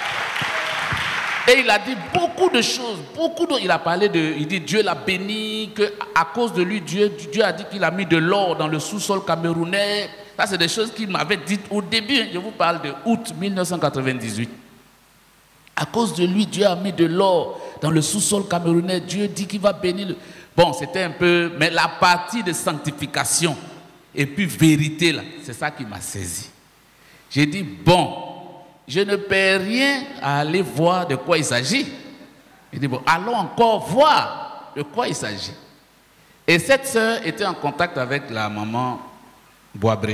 Et il a dit beaucoup de choses, beaucoup de, il a parlé de, il dit Dieu l'a béni, que à cause de lui, Dieu, Dieu a dit qu'il a mis de l'or dans le sous-sol camerounais. Ça, c'est des choses qu'il m'avait dites au début. Je vous parle de août mille neuf cent quatre-vingt-dix-huit. À cause de lui, Dieu a mis de l'or dans le sous-sol camerounais. Dieu dit qu'il va bénir. Le... Bon, c'était un peu, mais la partie de sanctification et puis vérité là, c'est ça qui m'a saisi. J'ai dit bon, je ne perds rien à aller voir de quoi il s'agit. Il dit bon, allons encore voir de quoi il s'agit. Et cette sœur était en contact avec la maman Boabré,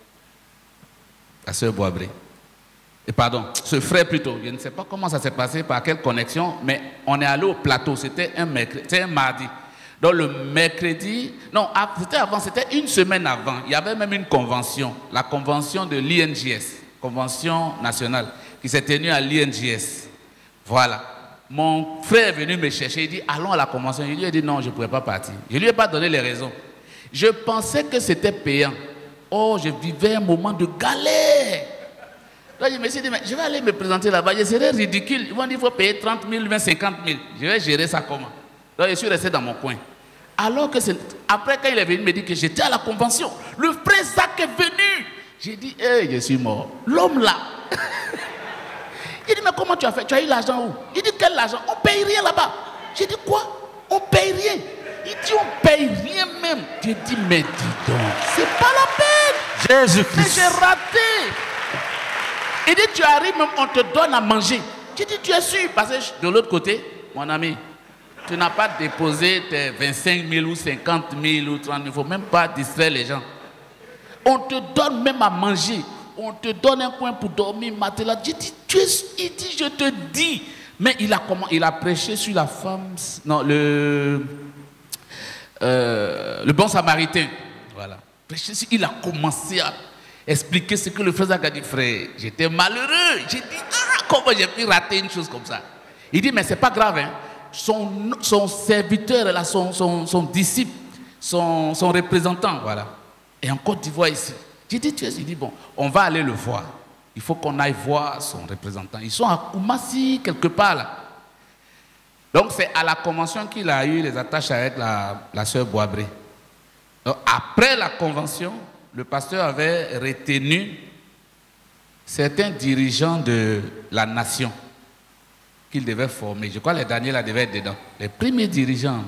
la sœur Boabré. Et pardon, ce frère plutôt. Je ne sais pas comment ça s'est passé, par quelle connexion, mais on est allé au plateau. C'était un mercredi, c'était un mardi. Donc le mercredi, non, c'était avant, c'était une semaine avant. Il y avait même une convention, la convention de l'I N J S. Convention nationale qui s'est tenue à l'I N J S. Voilà. Mon frère est venu me chercher, il dit allons à la convention. Je lui ai dit non, je ne pourrais pas partir. Je ne lui ai pas donné les raisons. Je pensais que c'était payant. Oh, je vivais un moment de galère. Donc je me suis dit, mais je vais aller me présenter là-bas, je serais ridicule. Ils vont dire qu'il faut payer trente mille, vingt, cinquante mille. Je vais gérer ça comment? Donc je suis resté dans mon coin. Alors que c'est... Après, quand il est venu me dire que j'étais à la convention, le frère Zach est venu. J'ai dit, hé, hey, je suis mort. L'homme là. Il dit, mais comment tu as fait? Tu as eu l'argent où? Il dit, quel argent? On ne paye rien là-bas. J'ai dit, quoi? On ne paye rien. Il dit, on ne paye rien même. J'ai dit, mais dis donc, c'est pas la peine. Jésus-Christ. Mais j'ai raté. Il dit, tu arrives même, on te donne à manger. J'ai dit, tu es sûr? Parce que de l'autre côté, mon ami, tu n'as pas déposé tes vingt-cinq mille ou cinquante mille ou trente mille. Il ne faut même pas distraire les gens. On te donne même à manger. On te donne un coin pour dormir, matelas. J'ai dit, tu es... Il dit, je te dis. Mais il a, comment... il a prêché sur la femme... Non, le... Euh, le bon samaritain. Voilà. Il a commencé à expliquer ce que le frère Zach a dit. Frère, j'étais malheureux. J'ai dit, ah, comment j'ai pu rater une chose comme ça? Il dit, mais c'est pas grave. Hein. Son, son serviteur, là, son, son, son disciple, son, son représentant, voilà. Et en Côte d'Ivoire ici. J'ai dit, tu es, il dit, bon, on va aller le voir. Il faut qu'on aille voir son représentant. Ils sont à Koumassi, quelque part là. Donc c'est à la convention qu'il a eu les attaches avec la, la sœur Boabré. Donc, après la convention, le pasteur avait retenu certains dirigeants de la nation qu'il devait former. Je crois que les derniers là devaient être dedans. Les premiers dirigeants,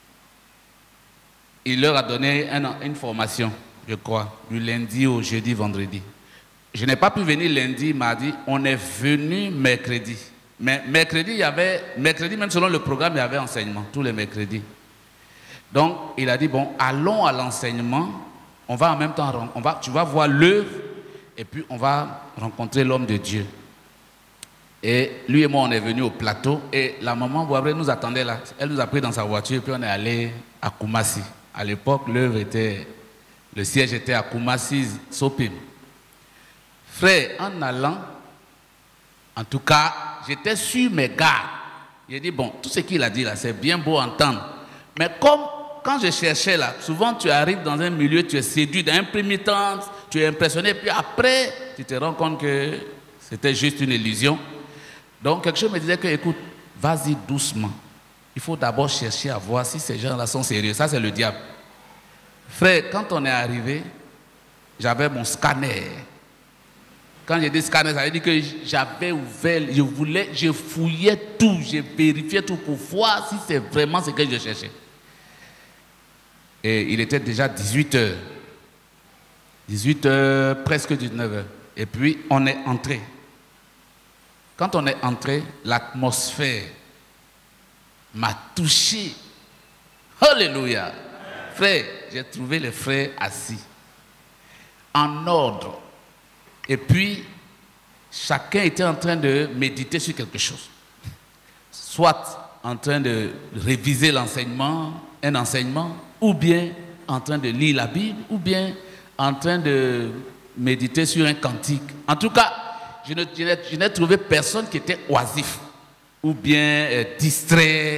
il leur a donné un, une formation, je crois, du lundi au jeudi, vendredi. Je n'ai pas pu venir lundi, mardi, on est venu mercredi. Mais mercredi, il y avait, mercredi, même selon le programme, il y avait enseignement, tous les mercredis. Donc, il a dit, bon, allons à l'enseignement, on va en même temps, on va, tu vas voir l'œuvre, et puis on va rencontrer l'homme de Dieu. Et lui et moi, on est venus au plateau, et la maman Boabré nous attendait là. Elle nous a pris dans sa voiture, puis on est allé à Koumassi. À l'époque, l'œuvre était, le siège était à Koumassi, Sopim. Frère, en allant, en tout cas, j'étais sur mes gardes. J'ai dit, bon, tout ce qu'il a dit là, c'est bien beau entendre. Mais comme, quand je cherchais là, souvent tu arrives dans un milieu, tu es séduit dans un premier temps, tu es impressionné, puis après, tu te rends compte que c'était juste une illusion. Donc, quelque chose me disait que, écoute, vas-y doucement. Il faut d'abord chercher à voir si ces gens-là sont sérieux. Ça, c'est le diable. Frère, quand on est arrivé, j'avais mon scanner. Quand j'ai dit scanner, ça veut dire que j'avais ouvert, je voulais, je fouillais tout, je vérifiais tout pour voir si c'est vraiment ce que je cherchais. Et il était déjà dix-huit heures. dix-huit heures, presque dix-neuf heures. Et puis, on est entré. Quand on est entré, l'atmosphère m'a touché. Alléluia. Frère, j'ai trouvé les frères assis, en ordre. Et puis, chacun était en train de méditer sur quelque chose. Soit en train de réviser l'enseignement, un enseignement, ou bien en train de lire la Bible, ou bien en train de méditer sur un cantique. En tout cas, je n'ai trouvé personne qui était oisif, ou bien euh, distrait.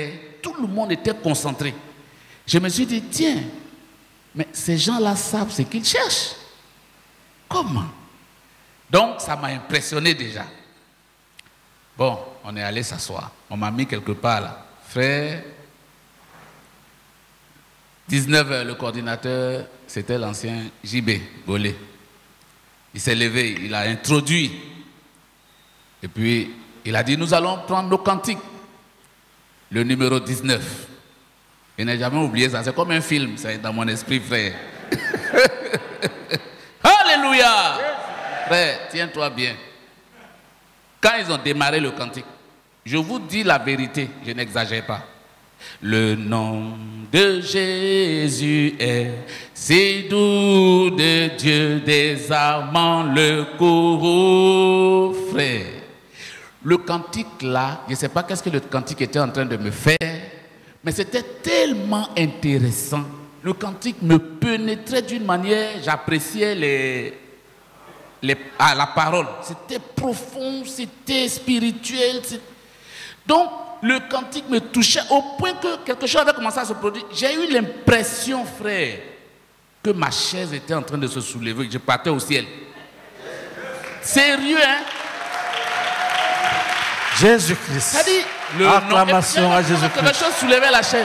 tout le monde était concentré. Je me suis dit, tiens, mais ces gens-là savent ce qu'ils cherchent. Comment? Donc, ça m'a impressionné déjà. Bon, on est allé s'asseoir. On m'a mis quelque part là. Frère, dix-neuf heures, le coordinateur, c'était l'ancien J B, Bolé. Il s'est levé, il a introduit. Et puis, il a dit, nous allons prendre nos cantiques. Le numéro dix-neuf. Je n'ai jamais oublié ça. C'est comme un film, c'est dans mon esprit, frère. Alléluia! Frère, tiens-toi bien. Quand ils ont démarré le cantique, je vous dis la vérité, je n'exagère pas. Le nom de Jésus est si doux de Dieu, désarmant le courroux, frère. Le cantique là, je ne sais pas qu'est-ce que le cantique était en train de me faire, mais c'était tellement intéressant. Le cantique me pénétrait d'une manière, j'appréciais les, les, ah, la parole. C'était profond, c'était spirituel. C'était... Donc, le cantique me touchait au point que quelque chose avait commencé à se produire. J'ai eu l'impression, frère, que ma chaise était en train de se soulever, que je partais au ciel. Sérieux, hein? Jésus-Christ. Ça dit, le acclamation nom, à Jésus-Christ. quelque chose soulevait la chaise.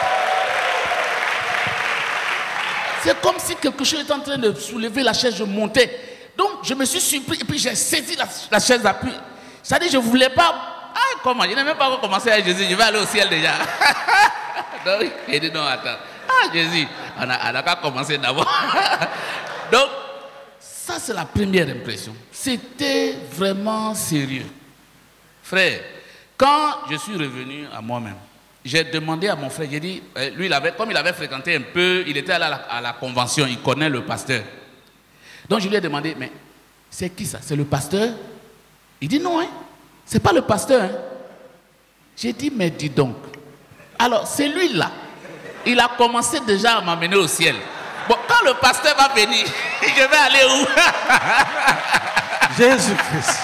C'est comme si quelque chose était en train de soulever la chaise, je montais. Donc, je me suis surpris et puis j'ai saisi la, la chaise d'appui. Ça dit, je ne voulais pas... Ah, comment? Je n'ai même pas encore commencé avec Jésus, je vais aller au ciel déjà. Donc, j'ai dit non, attends. Ah, Jésus, on n'a qu'à commencer d'abord. Donc, ça, c'est la première impression. C'était vraiment sérieux. Frère, quand je suis revenu à moi-même, j'ai demandé à mon frère, j'ai dit, lui, il avait, comme il avait fréquenté un peu, il était à la, à la convention, il connaît le pasteur. Donc, je lui ai demandé, mais c'est qui ça? C'est le pasteur? Il dit non, hein. C'est pas le pasteur, hein. J'ai dit, mais dis donc. Alors, c'est lui là. Il a commencé déjà à m'amener au ciel. Bon, quand le pasteur va venir, je vais aller où? Jésus-Christ.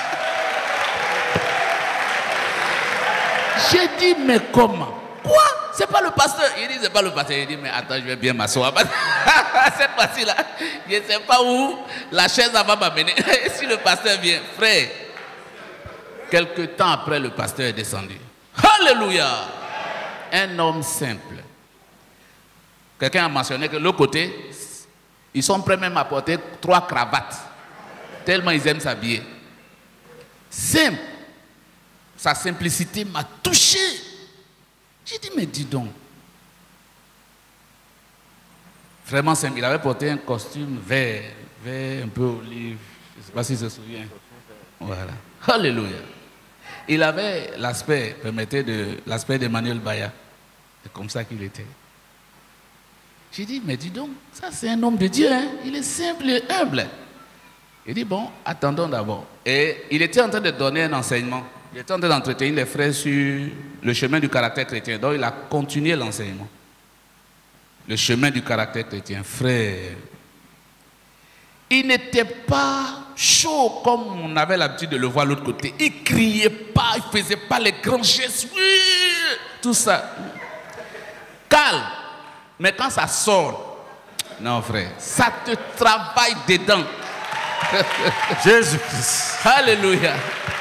J'ai dit, mais comment? Quoi? C'est pas le pasteur? Il dit, c'est pas le pasteur. Il dit, mais attends, je vais bien m'asseoir. Cette fois-ci là, je ne sais pas où la chaise va m'amener. Si le pasteur vient, frère. Quelque temps après, le pasteur est descendu. Alléluia! Un homme simple. Quelqu'un a mentionné que de l'autre côté, ils sont prêts même à porter trois cravates. Tellement ils aiment s'habiller. Simple. Sa simplicité m'a touché. J'ai dit, mais dis donc. Vraiment simple. Il avait porté un costume vert, vert, un peu olive. Je ne sais pas s'il se souvient. Voilà. Alléluia. Il avait l'aspect, permettez de, l'aspect d'Emmanuel Baya. C'est comme ça qu'il était. J'ai dit, mais dis donc, ça c'est un homme de Dieu, hein? Il est simple et humble. Il dit, bon, attendons d'abord. Et il était en train de donner un enseignement. Il était en train d'entretenir les frères sur le chemin du caractère chrétien. Donc il a continué l'enseignement. Le chemin du caractère chrétien. Frère, il n'était pas chaud comme on avait l'habitude de le voir de l'autre côté. Il ne criait pas, il ne faisait pas les grands gestes. Oui, tout ça. Calme. Mais quand ça sort, non frère, ça te travaille dedans. Jésus-Christ. Alléluia.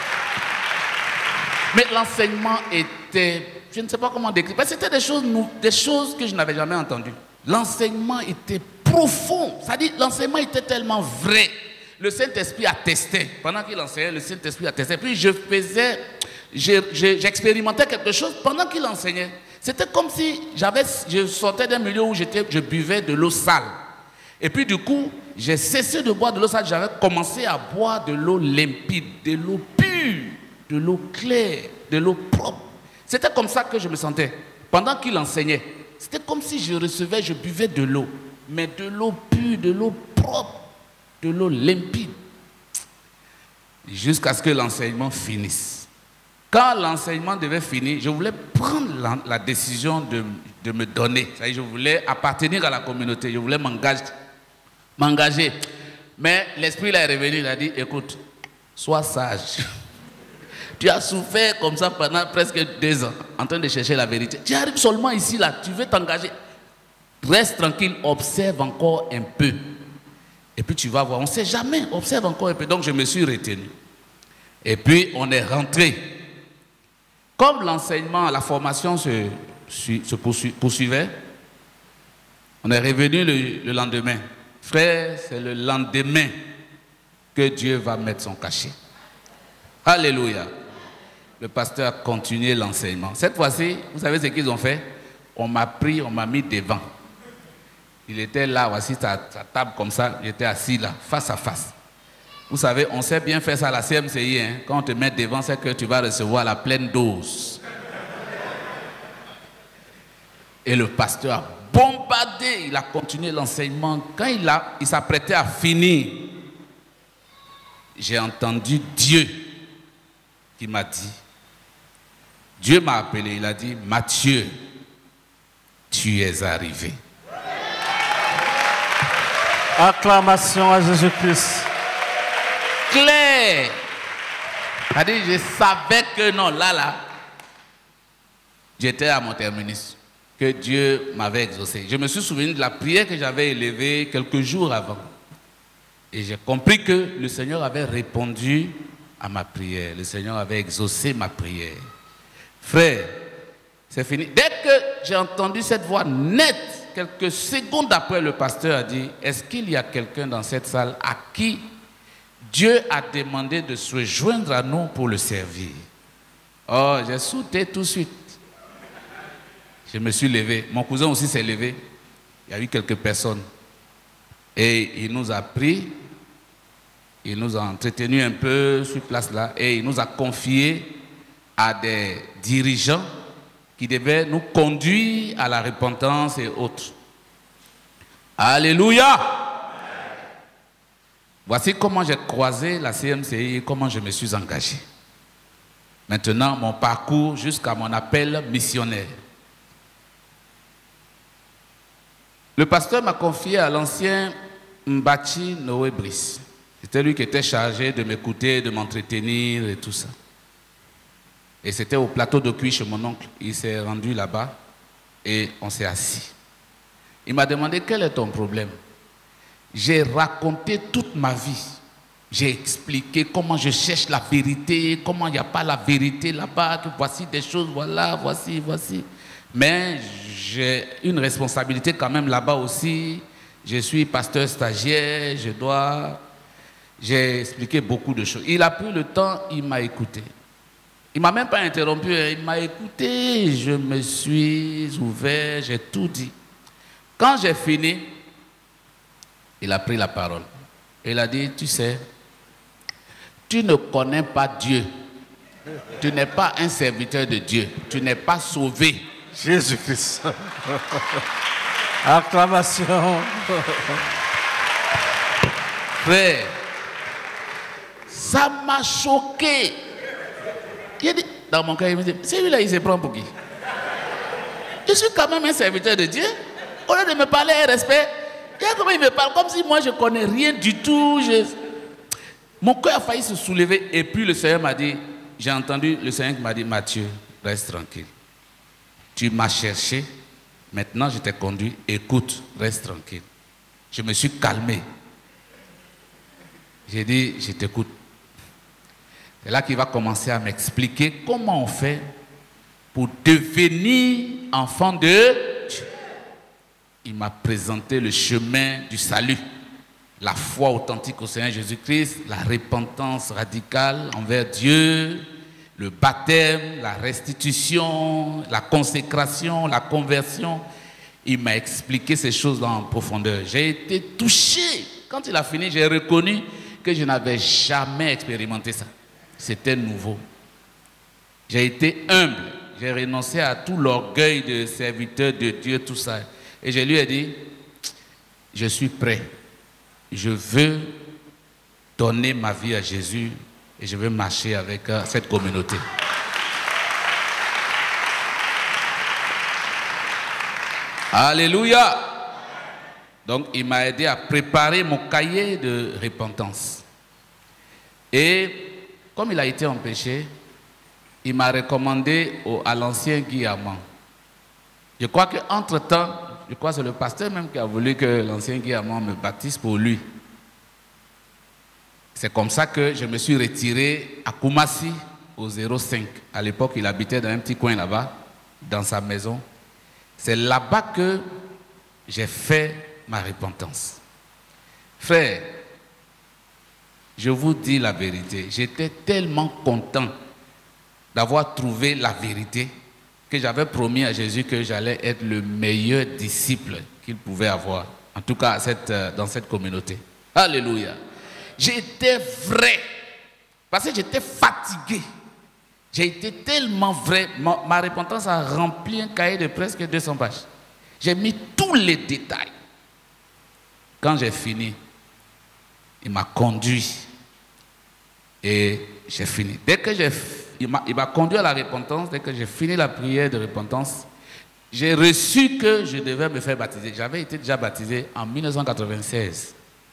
Mais l'enseignement était, je ne sais pas comment décrire, parce que c'était des choses, des choses que je n'avais jamais entendues. L'enseignement était profond, c'est-à-dire l'enseignement était tellement vrai. Le Saint-Esprit attestait. Pendant qu'il enseignait, le Saint-Esprit attestait. Puis je faisais, j'expérimentais quelque chose pendant qu'il enseignait. C'était comme si j'avais, je sortais d'un milieu où j'étais, je buvais de l'eau sale. Et puis du coup, j'ai cessé de boire de l'eau sale, j'avais commencé à boire de l'eau limpide, de l'eau pure, de l'eau claire, de l'eau propre. C'était comme ça que je me sentais. Pendant qu'il enseignait, c'était comme si je recevais, je buvais de l'eau, mais de l'eau pure, de l'eau propre, de l'eau limpide. Jusqu'à ce que l'enseignement finisse. Quand l'enseignement devait finir, je voulais prendre la, la décision de, de me donner. C'est-à-dire, je voulais appartenir à la communauté, je voulais m'engager. m'engager. Mais l'esprit là est revenu, il a dit, écoute, sois sage. Tu as souffert comme ça pendant presque deux ans, en train de chercher la vérité. Tu arrives seulement ici, là, tu veux t'engager. Reste tranquille, observe encore un peu. Et puis tu vas voir, on ne sait jamais, observe encore un peu. Donc je me suis retenu. Et puis on est rentré. Comme l'enseignement, la formation se, se poursuivait, on est revenu le, le lendemain. Frère, c'est le lendemain que Dieu va mettre son cachet. Alléluia. Le pasteur a continué l'enseignement. Cette fois-ci, vous savez ce qu'ils ont fait? On m'a pris, on m'a mis devant. Il était là, voici sa, sa table comme ça, j'étais assis là, face à face. Vous savez, on sait bien faire ça à la C M C I, hein? Quand on te met devant, c'est que tu vas recevoir la pleine dose. Et le pasteur a bombardé, il a continué l'enseignement. Quand il, a, il s'apprêtait à finir, j'ai entendu Dieu qui m'a dit, Dieu m'a appelé, il a dit, Matthieu, tu es arrivé. Acclamation à Jésus-Christ. Claire. C'est-à-dire, je savais que non, là, là, j'étais à mon terminus, que Dieu m'avait exaucé. Je me suis souvenu de la prière que j'avais élevée quelques jours avant. Et j'ai compris que le Seigneur avait répondu à ma prière. Le Seigneur avait exaucé ma prière. Frère, c'est fini. Dès que j'ai entendu cette voix nette, quelques secondes après, le pasteur a dit, est-ce qu'il y a quelqu'un dans cette salle à qui Dieu a demandé de se joindre à nous pour le servir? Oh, j'ai sauté tout de suite. Je me suis levé. Mon cousin aussi s'est levé. Il y a eu quelques personnes. Et il nous a pris, il nous a entretenus un peu sur place là, et il nous a confiés à des dirigeants qui devaient nous conduire à la repentance et autres. Alléluia! Voici comment j'ai croisé la C M C I et comment je me suis engagé. Maintenant, mon parcours jusqu'à mon appel missionnaire. Le pasteur m'a confié à l'ancien Mbachi Noé Brice. C'était lui qui était chargé de m'écouter, de m'entretenir et tout ça. Et c'était au plateau de cuir chez mon oncle. Il s'est rendu là-bas et on s'est assis. Il m'a demandé, quel est ton problème? J'ai raconté toute ma vie. J'ai expliqué comment je cherche la vérité, comment il n'y a pas la vérité là-bas, que voici des choses, voilà, voici, voici. Mais j'ai une responsabilité quand même là-bas aussi. Je suis pasteur stagiaire, je dois... J'ai expliqué beaucoup de choses. Il a pris le temps, il m'a écouté. Il ne m'a même pas interrompu, il m'a écouté, je me suis ouvert, j'ai tout dit. Quand j'ai fini, il a pris la parole. Il a dit, tu sais, tu ne connais pas Dieu. Tu n'es pas un serviteur de Dieu. Tu n'es pas sauvé. Jésus-Christ. Acclamation. Frère, ça m'a choqué. Il a dit, dans mon cas, il me dit, celui-là, il se prend pour qui? Je suis quand même un serviteur de Dieu. Au lieu de me parler avec respect, comment il me parle comme si moi je ne connais rien du tout. Je... Mon cœur a failli se soulever. Et puis le Seigneur m'a dit, j'ai entendu le Seigneur qui m'a dit, Matthieu, reste tranquille. Tu m'as cherché, maintenant je t'ai conduit, écoute, reste tranquille. Je me suis calmé. J'ai dit, je t'écoute. C'est là qu'il va commencer à m'expliquer comment on fait pour devenir enfant de Dieu. Il m'a présenté le chemin du salut, la foi authentique au Seigneur Jésus-Christ, la repentance radicale envers Dieu, le baptême, la restitution, la consécration, la conversion. Il m'a expliqué ces choses en profondeur. J'ai été touché. Quand il a fini, j'ai reconnu que je n'avais jamais expérimenté ça. C'était nouveau. J'ai été humble. J'ai renoncé à tout l'orgueil de serviteur de Dieu, tout ça. Et je lui ai dit, je suis prêt. Je veux donner ma vie à Jésus et je veux marcher avec cette communauté. Alléluia. Donc il m'a aidé à préparer mon cahier de repentance. Et comme il a été empêché, il m'a recommandé au, à l'ancien Guy Amand. Je crois qu'entre-temps, je crois que c'est le pasteur même qui a voulu que l'ancien Guy Amand me baptise pour lui. C'est comme ça que je me suis retiré à Koumassi au zéro cinq. À l'époque, il habitait dans un petit coin là-bas, dans sa maison. C'est là-bas que j'ai fait ma repentance. Frère, je vous dis la vérité, j'étais tellement content d'avoir trouvé la vérité que j'avais promis à Jésus que j'allais être le meilleur disciple qu'il pouvait avoir, en tout cas cette, dans cette communauté. Alléluia. J'étais vrai, parce que j'étais fatigué. J'ai été tellement vrai, ma, ma repentance a rempli un cahier de presque deux cents pages. J'ai mis tous les détails. Quand j'ai fini, il m'a conduit et j'ai fini. Dès que j'ai, il m'a conduit à la repentance, dès que j'ai fini la prière de repentance, j'ai reçu que je devais me faire baptiser. J'avais été déjà baptisé en mille neuf cent quatre-vingt-seize.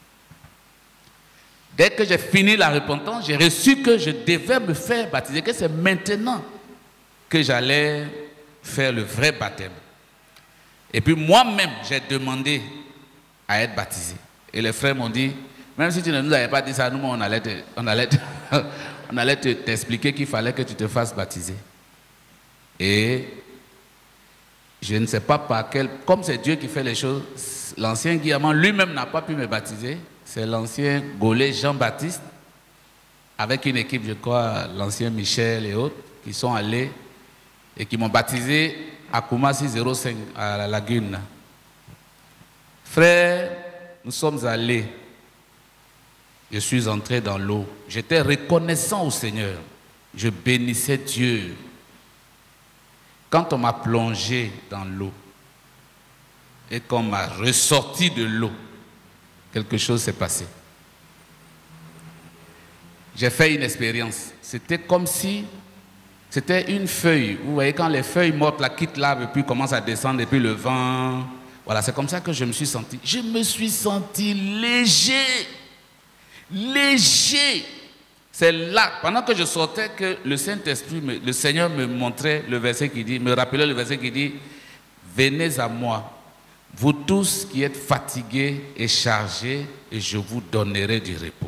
Dès que j'ai fini la repentance, j'ai reçu que je devais me faire baptiser, que c'est maintenant que j'allais faire le vrai baptême. Et puis moi-même, j'ai demandé à être baptisé. Et les frères m'ont dit, même si tu ne nous avais pas dit ça, nous, on allait te, on allait te, on allait te, t'expliquer qu'il fallait que tu te fasses baptiser. Et je ne sais pas par quel... Comme c'est Dieu qui fait les choses, l'ancien Guy Amand lui-même n'a pas pu me baptiser. C'est l'ancien Gaulet Jean-Baptiste, avec une équipe, je crois, l'ancien Michel et autres, qui sont allés et qui m'ont baptisé à Koumassi zéro cinq, à la Lagune. Frère, nous sommes allés. Je suis entré dans l'eau. J'étais reconnaissant au Seigneur. Je bénissais Dieu. Quand on m'a plongé dans l'eau et qu'on m'a ressorti de l'eau, quelque chose s'est passé. J'ai fait une expérience. C'était comme si c'était une feuille. Vous voyez, quand les feuilles mortes la quittent l'arbre et puis commencent à descendre et puis le vent. Voilà, c'est comme ça que je me suis senti. Je me suis senti léger. Léger. C'est là, pendant que je sortais, que le Saint-Esprit, le Seigneur me montrait le verset qui dit, me rappelait le verset qui dit, venez à moi, vous tous qui êtes fatigués et chargés, et je vous donnerai du repos.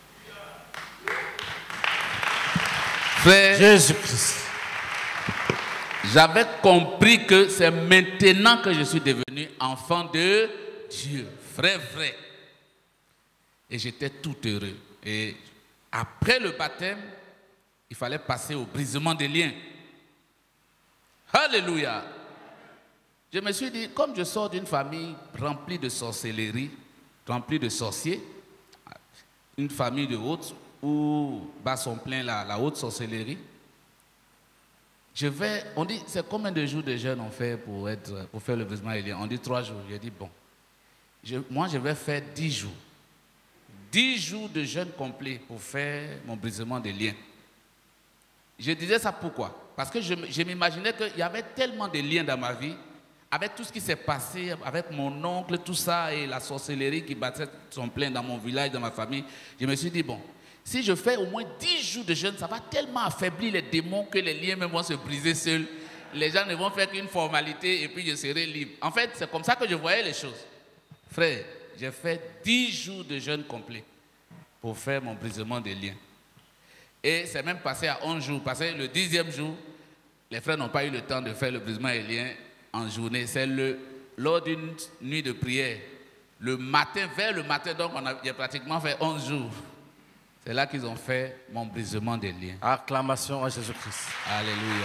Frère, Jésus-Christ. J'avais compris que c'est maintenant que je suis devenu enfant de Dieu. Vrai, vrai. Et j'étais tout heureux. Et après le baptême, il fallait passer au brisement des liens. Alléluia. Je me suis dit, comme je sors d'une famille remplie de sorcellerie, remplie de sorciers, une famille de haute, où bat son plein la, la haute sorcellerie, je vais, on dit, c'est combien de jours de jeûne on fait pour, être, pour faire le brisement des liens? On dit trois jours. J'ai dit, bon, je, moi je vais faire dix jours. Dix jours de jeûne complet pour faire mon brisement des liens. Je disais ça pourquoi? Parce que je, je m'imaginais qu'il y avait tellement de liens dans ma vie, avec tout ce qui s'est passé, avec mon oncle, tout ça, et la sorcellerie qui battait son plein dans mon village, dans ma famille. Je me suis dit, bon, si je fais au moins dix jours de jeûne, ça va tellement affaiblir les démons que les liens même vont se briser seuls. Les gens ne vont faire qu'une formalité et puis je serai libre. En fait, c'est comme ça que je voyais les choses. Frère, j'ai fait dix jours de jeûne complet pour faire mon brisement des liens. Et c'est même passé à onze jours. Parce que le dixième jour, les frères n'ont pas eu le temps de faire le brisement des liens en journée. C'est le, lors d'une nuit de prière. Le matin, vers le matin, donc on a, j'ai pratiquement fait onze jours. C'est là qu'ils ont fait mon brisement des liens. Acclamation à Jésus-Christ. Alléluia.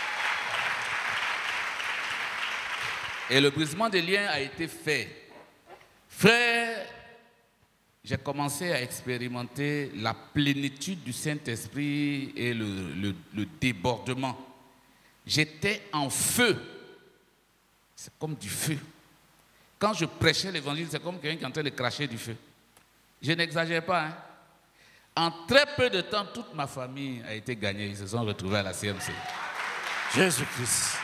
Et le brisement des liens a été fait. Frère, j'ai commencé à expérimenter la plénitude du Saint-Esprit et le, le, le débordement. J'étais en feu. C'est comme du feu. Quand je prêchais l'évangile, c'est comme quelqu'un qui est en train de cracher du feu. Je n'exagère pas, hein. En très peu de temps, toute ma famille a été gagnée. Ils se sont retrouvés à la C M C. Jésus-Christ.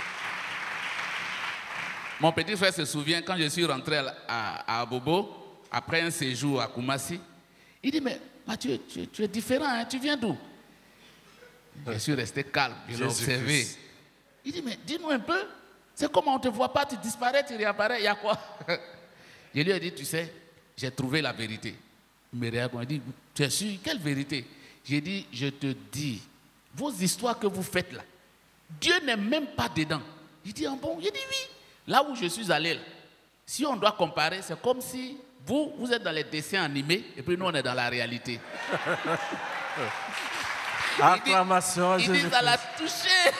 Mon petit frère se souvient, quand je suis rentré à, à, à Abobo, après un séjour à Koumassi, il dit, mais Mathieu, tu, tu es différent, hein, tu viens d'où? Je suis resté calme, je l'ai observé. Jésus-Christ. Il dit, mais dis-nous un peu, c'est comment on ne te voit pas, tu disparais, tu réapparais, il y a quoi? Je lui ai dit, tu sais, j'ai trouvé la vérité. Il me regarde, il dit, tu es sûr, quelle vérité? J'ai dit, je te dis, vos histoires que vous faites là, Dieu n'est même pas dedans. Il dit, ah bon? J'ai dit, oui. Là où je suis allé, là, si on doit comparer, c'est comme si vous, vous êtes dans les dessins animés et puis nous, on est dans la réalité. Acclamation à Il dit, Jésus. il dit, ça l'a touché.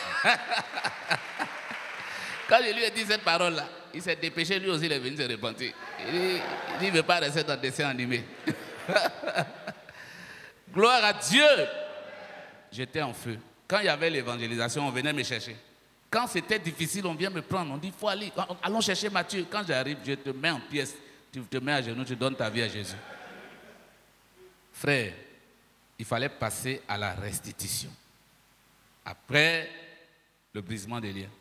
Quand je lui ai dit cette parole-là, il s'est dépêché, lui aussi, il est venu se repentir. Il dit, il ne veut pas rester dans le dessin animé. Gloire à Dieu. J'étais en feu. Quand il y avait l'évangélisation, on venait me chercher. Quand c'était difficile, on vient me prendre. On dit, il faut aller. Allons chercher Matthieu. Quand j'arrive, je te mets en pièces. Tu te mets à genoux, tu donnes ta vie à Jésus. Frère, il fallait passer à la restitution. Après le brisement des liens.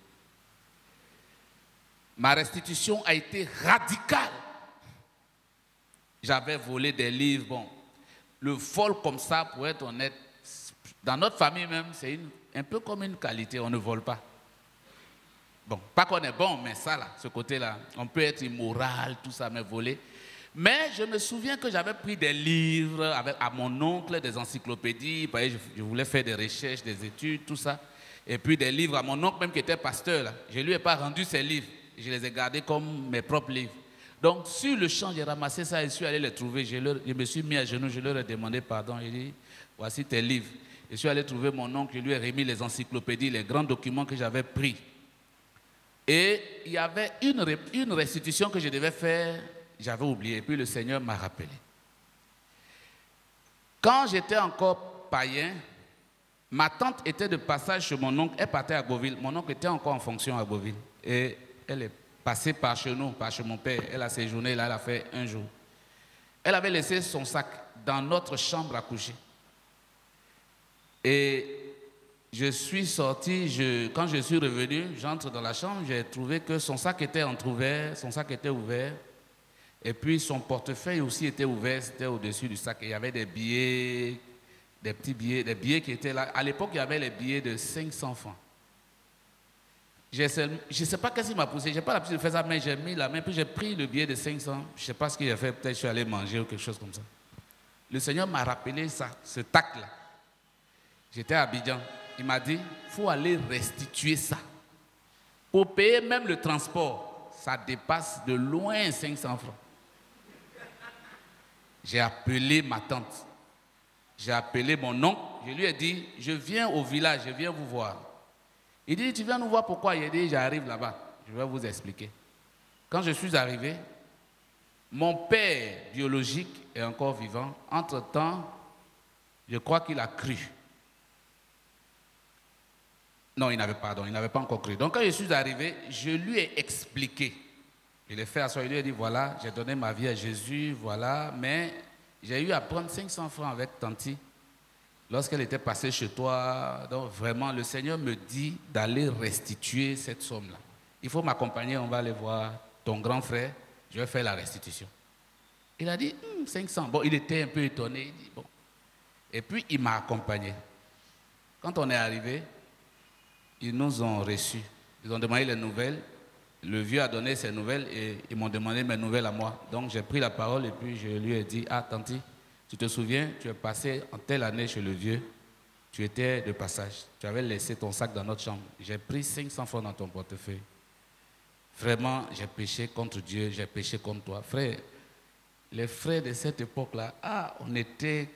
Ma restitution a été radicale. J'avais volé des livres. Bon, le vol comme ça, pour être honnête, dans notre famille même, c'est une, un peu comme une qualité. On ne vole pas. Bon, pas qu'on est bon, mais ça là, ce côté-là, on peut être immoral, tout ça, mais voler. Mais je me souviens que j'avais pris des livres avec, à mon oncle, des encyclopédies. Je, je voulais faire des recherches, des études, tout ça. Et puis des livres à mon oncle même qui était pasteur. Là. Je ne lui ai pas rendu ces livres. Je les ai gardés comme mes propres livres. Donc sur le champ, j'ai ramassé ça et je suis allé les trouver. Je, leur, je me suis mis à genoux, je leur ai demandé pardon. J'ai dit, voici tes livres. Je suis allé trouver mon oncle, je lui ai remis les encyclopédies, les grands documents que j'avais pris. Et il y avait une, une restitution que je devais faire, j'avais oublié. Et puis le Seigneur m'a rappelé. Quand j'étais encore païen, ma tante était de passage chez mon oncle, elle partait à Beauville. Mon oncle était encore en fonction à Beauville. Et elle est passée par chez nous, par chez mon père. Elle a séjourné là, elle a fait un jour. Elle avait laissé son sac dans notre chambre à coucher. Et je suis sorti, je, quand je suis revenu, j'entre dans la chambre, j'ai trouvé que son sac était entrouvert, son sac était ouvert. Et puis son portefeuille aussi était ouvert, c'était au-dessus du sac. Et il y avait des billets, des petits billets, des billets qui étaient là. À l'époque, il y avait les billets de cinq cents francs. Je ne sais pas qu'est-ce qui m'a poussé, je n'ai pas l'habitude de faire ça, mais j'ai mis la main, puis j'ai pris le billet de cinq cents. Je ne sais pas ce qu'il a fait, peut-être je suis allé manger ou quelque chose comme ça. Le Seigneur m'a rappelé ça, ce tac-là. J'étais à Abidjan. Il m'a dit, il faut aller restituer ça. Pour payer même le transport, ça dépasse de loin cinq cents francs. J'ai appelé ma tante. J'ai appelé mon oncle. Je lui ai dit, je viens au village, je viens vous voir. Il dit, tu viens nous voir pourquoi? Il dit, j'arrive là-bas. Je vais vous expliquer. Quand je suis arrivé, mon père biologique est encore vivant. Entre-temps, je crois qu'il a cru. Non, il n'avait pas, pardon, il n'avait pas encore cru. Donc quand je suis arrivé, je lui ai expliqué. Je l'ai fait asseoir, il lui a dit, voilà, j'ai donné ma vie à Jésus, voilà, mais j'ai eu à prendre cinq cents francs avec Tanti lorsqu'elle était passée chez toi. Donc vraiment, le Seigneur me dit d'aller restituer cette somme-là. Il faut m'accompagner, on va aller voir ton grand frère, je vais faire la restitution. Il a dit, hm, cinq cents. Bon, il était un peu étonné, il dit, bon. Et puis, il m'a accompagné. Quand on est arrivé, ils nous ont reçus. Ils ont demandé les nouvelles. Le vieux a donné ses nouvelles et ils m'ont demandé mes nouvelles à moi. Donc j'ai pris la parole et puis je lui ai dit, ah Tanti, tu te souviens, tu es passé en telle année chez le vieux, tu étais de passage, tu avais laissé ton sac dans notre chambre. J'ai pris cinq cents francs dans ton portefeuille. Vraiment, j'ai péché contre Dieu, j'ai péché contre toi. Frère, les frères de cette époque-là, ah, on était...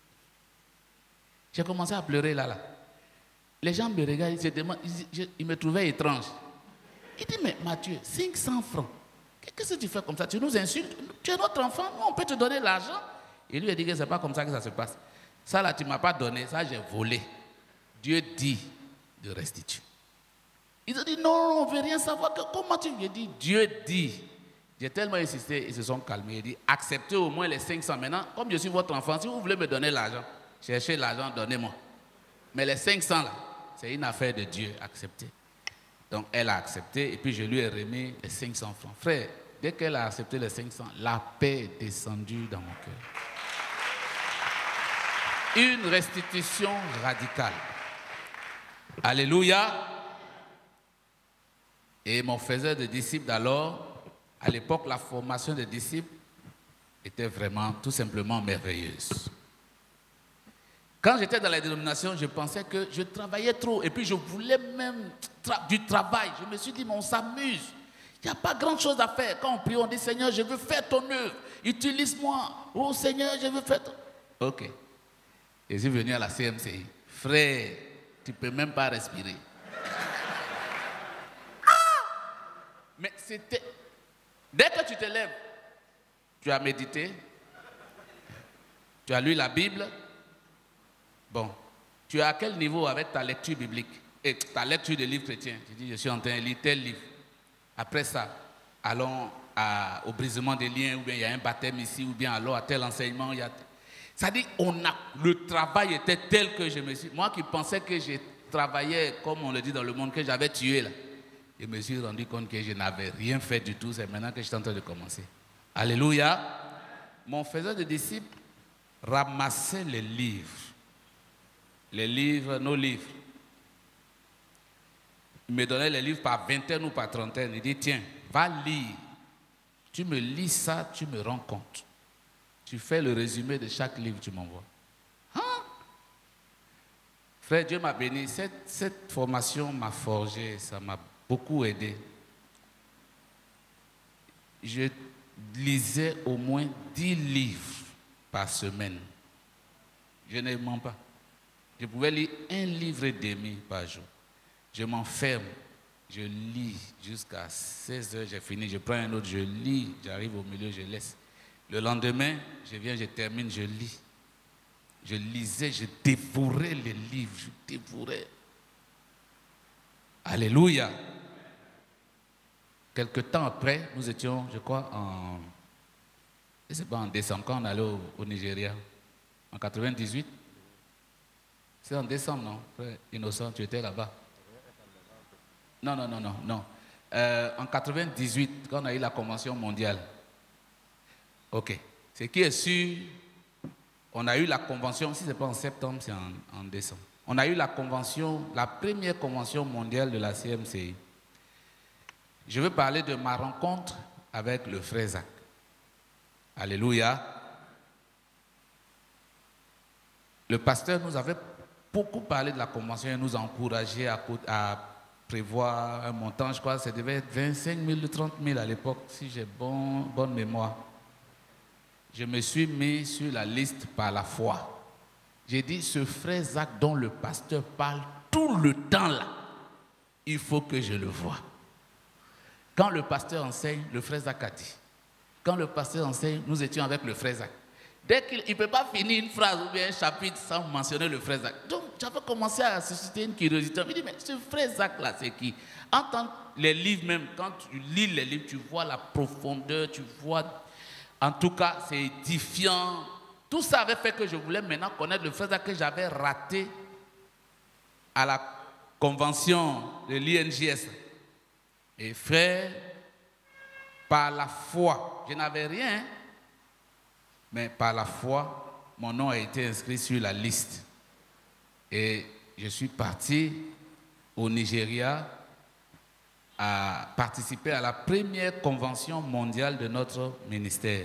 J'ai commencé à pleurer là, là. Les gens me regardent, ils, se demandent, ils, ils me trouvaient étrange. Il dit, mais Matthieu, cinq cents francs, qu'est-ce que tu fais comme ça? Tu nous insultes? Tu es notre enfant, nous on peut te donner l'argent. Et lui a dit que ce n'est pas comme ça que ça se passe. Ça là, tu ne m'as pas donné, ça j'ai volé. Dieu dit de restituer. Ils ont dit, non, on ne veut rien savoir. Comment tu veux dire? Dieu dit. J'ai tellement insisté, ils se sont calmés. Il dit, acceptez au moins les cinq cents. Maintenant, comme je suis votre enfant, si vous voulez me donner l'argent, cherchez l'argent, donnez-moi. Mais les cinq cents là, c'est une affaire de Dieu, acceptée. Donc elle a accepté et puis je lui ai remis les cinq cents francs. Frère, dès qu'elle a accepté les cinq cents, la paix est descendue dans mon cœur. Une restitution radicale. Alléluia. Et mon faiseur de disciples d'alors, à l'époque, la formation des disciples était vraiment, tout simplement merveilleuse. Quand j'étais dans la dénomination, je pensais que je travaillais trop. Et puis je voulais même tra- du travail. Je me suis dit, mais on s'amuse. Il n'y a pas grand-chose à faire. Quand on prie, on dit, Seigneur, je veux faire ton œuvre. Utilise-moi. Oh Seigneur, je veux faire ton... Ok. Et je suis venu à la C M C I. Frère, tu ne peux même pas respirer. Mais c'était... Dès que tu te lèves, tu as médité, tu as lu la Bible. Bon, tu es à quel niveau avec ta lecture biblique et ta lecture des livres chrétiens? Tu dis, je suis en train de lire tel livre. Après ça, allons à, au brisement des liens, ou bien il y a un baptême ici, ou bien alors à tel enseignement. Il y a... Ça dit, on a... le travail était tel que je me suis... Moi qui pensais que je travaillais, comme on le dit dans le monde, que j'avais tué là. Je me suis rendu compte que je n'avais rien fait du tout. C'est maintenant que je suis en train de commencer. Alléluia. Mon faiseur de disciples ramassait les livres. Les livres, nos livres. Il me donnait les livres par vingtaine ou par trentaine. Il dit, tiens, va lire. Tu me lis ça, tu me rends compte. Tu fais le résumé de chaque livre que tu m'envoies. Hein? Frère, Dieu m'a béni. Cette, cette formation m'a forgé, ça m'a beaucoup aidé. Je lisais au moins dix livres par semaine. Je ne mens pas. Je pouvais lire un livre et demi par jour. Je m'enferme, je lis jusqu'à seize heures, j'ai fini, je prends un autre, je lis, j'arrive au milieu, je laisse. Le lendemain, je viens, je termine, je lis. Je lisais, je dévorais les livres, je dévorais. Alléluia. Quelque temps après, nous étions, je crois, en, je sais pas, en décembre, quand on allait au, au Nigeria, en quatre-vingt-dix-huit. C'est en décembre, non, frère Innocent, tu étais là-bas. Non, non, non, non, non. Euh, en quatre-vingt-dix-huit, quand on a eu la Convention mondiale. Ok. Ce qui est sûr, on a eu la convention, si ce n'est pas en septembre, c'est en, en décembre. On a eu la convention, la première convention mondiale de la C M C I. Je veux parler de ma rencontre avec le frère Zach. Alléluia. Le pasteur nous avait beaucoup parlé de la convention et nous a encouragé à, à prévoir un montant, je crois que ça devait être vingt-cinq mille ou trente mille à l'époque, si j'ai bon, bonne mémoire. Je me suis mis sur la liste par la foi. J'ai dit, ce frère Zach dont le pasteur parle tout le temps là, il faut que je le voie. Quand le pasteur enseigne, le frère Zach a dit. Quand le pasteur enseigne, nous étions avec le frère Zach. Dès qu'il ne peut pas finir une phrase ou bien un chapitre sans mentionner le frère Zach. Donc, j'avais commencé à susciter une curiosité. Je me dis, mais ce frère Zach là, c'est qui? Entends les livres même, quand tu lis les livres, tu vois la profondeur, tu vois... En tout cas, c'est édifiant. Tout ça avait fait que je voulais maintenant connaître le frère Zach que j'avais raté à la convention de l'I N J S. Et frère, par la foi, je n'avais rien, mais par la foi, mon nom a été inscrit sur la liste. Et je suis parti au Nigeria à participer à la première convention mondiale de notre ministère.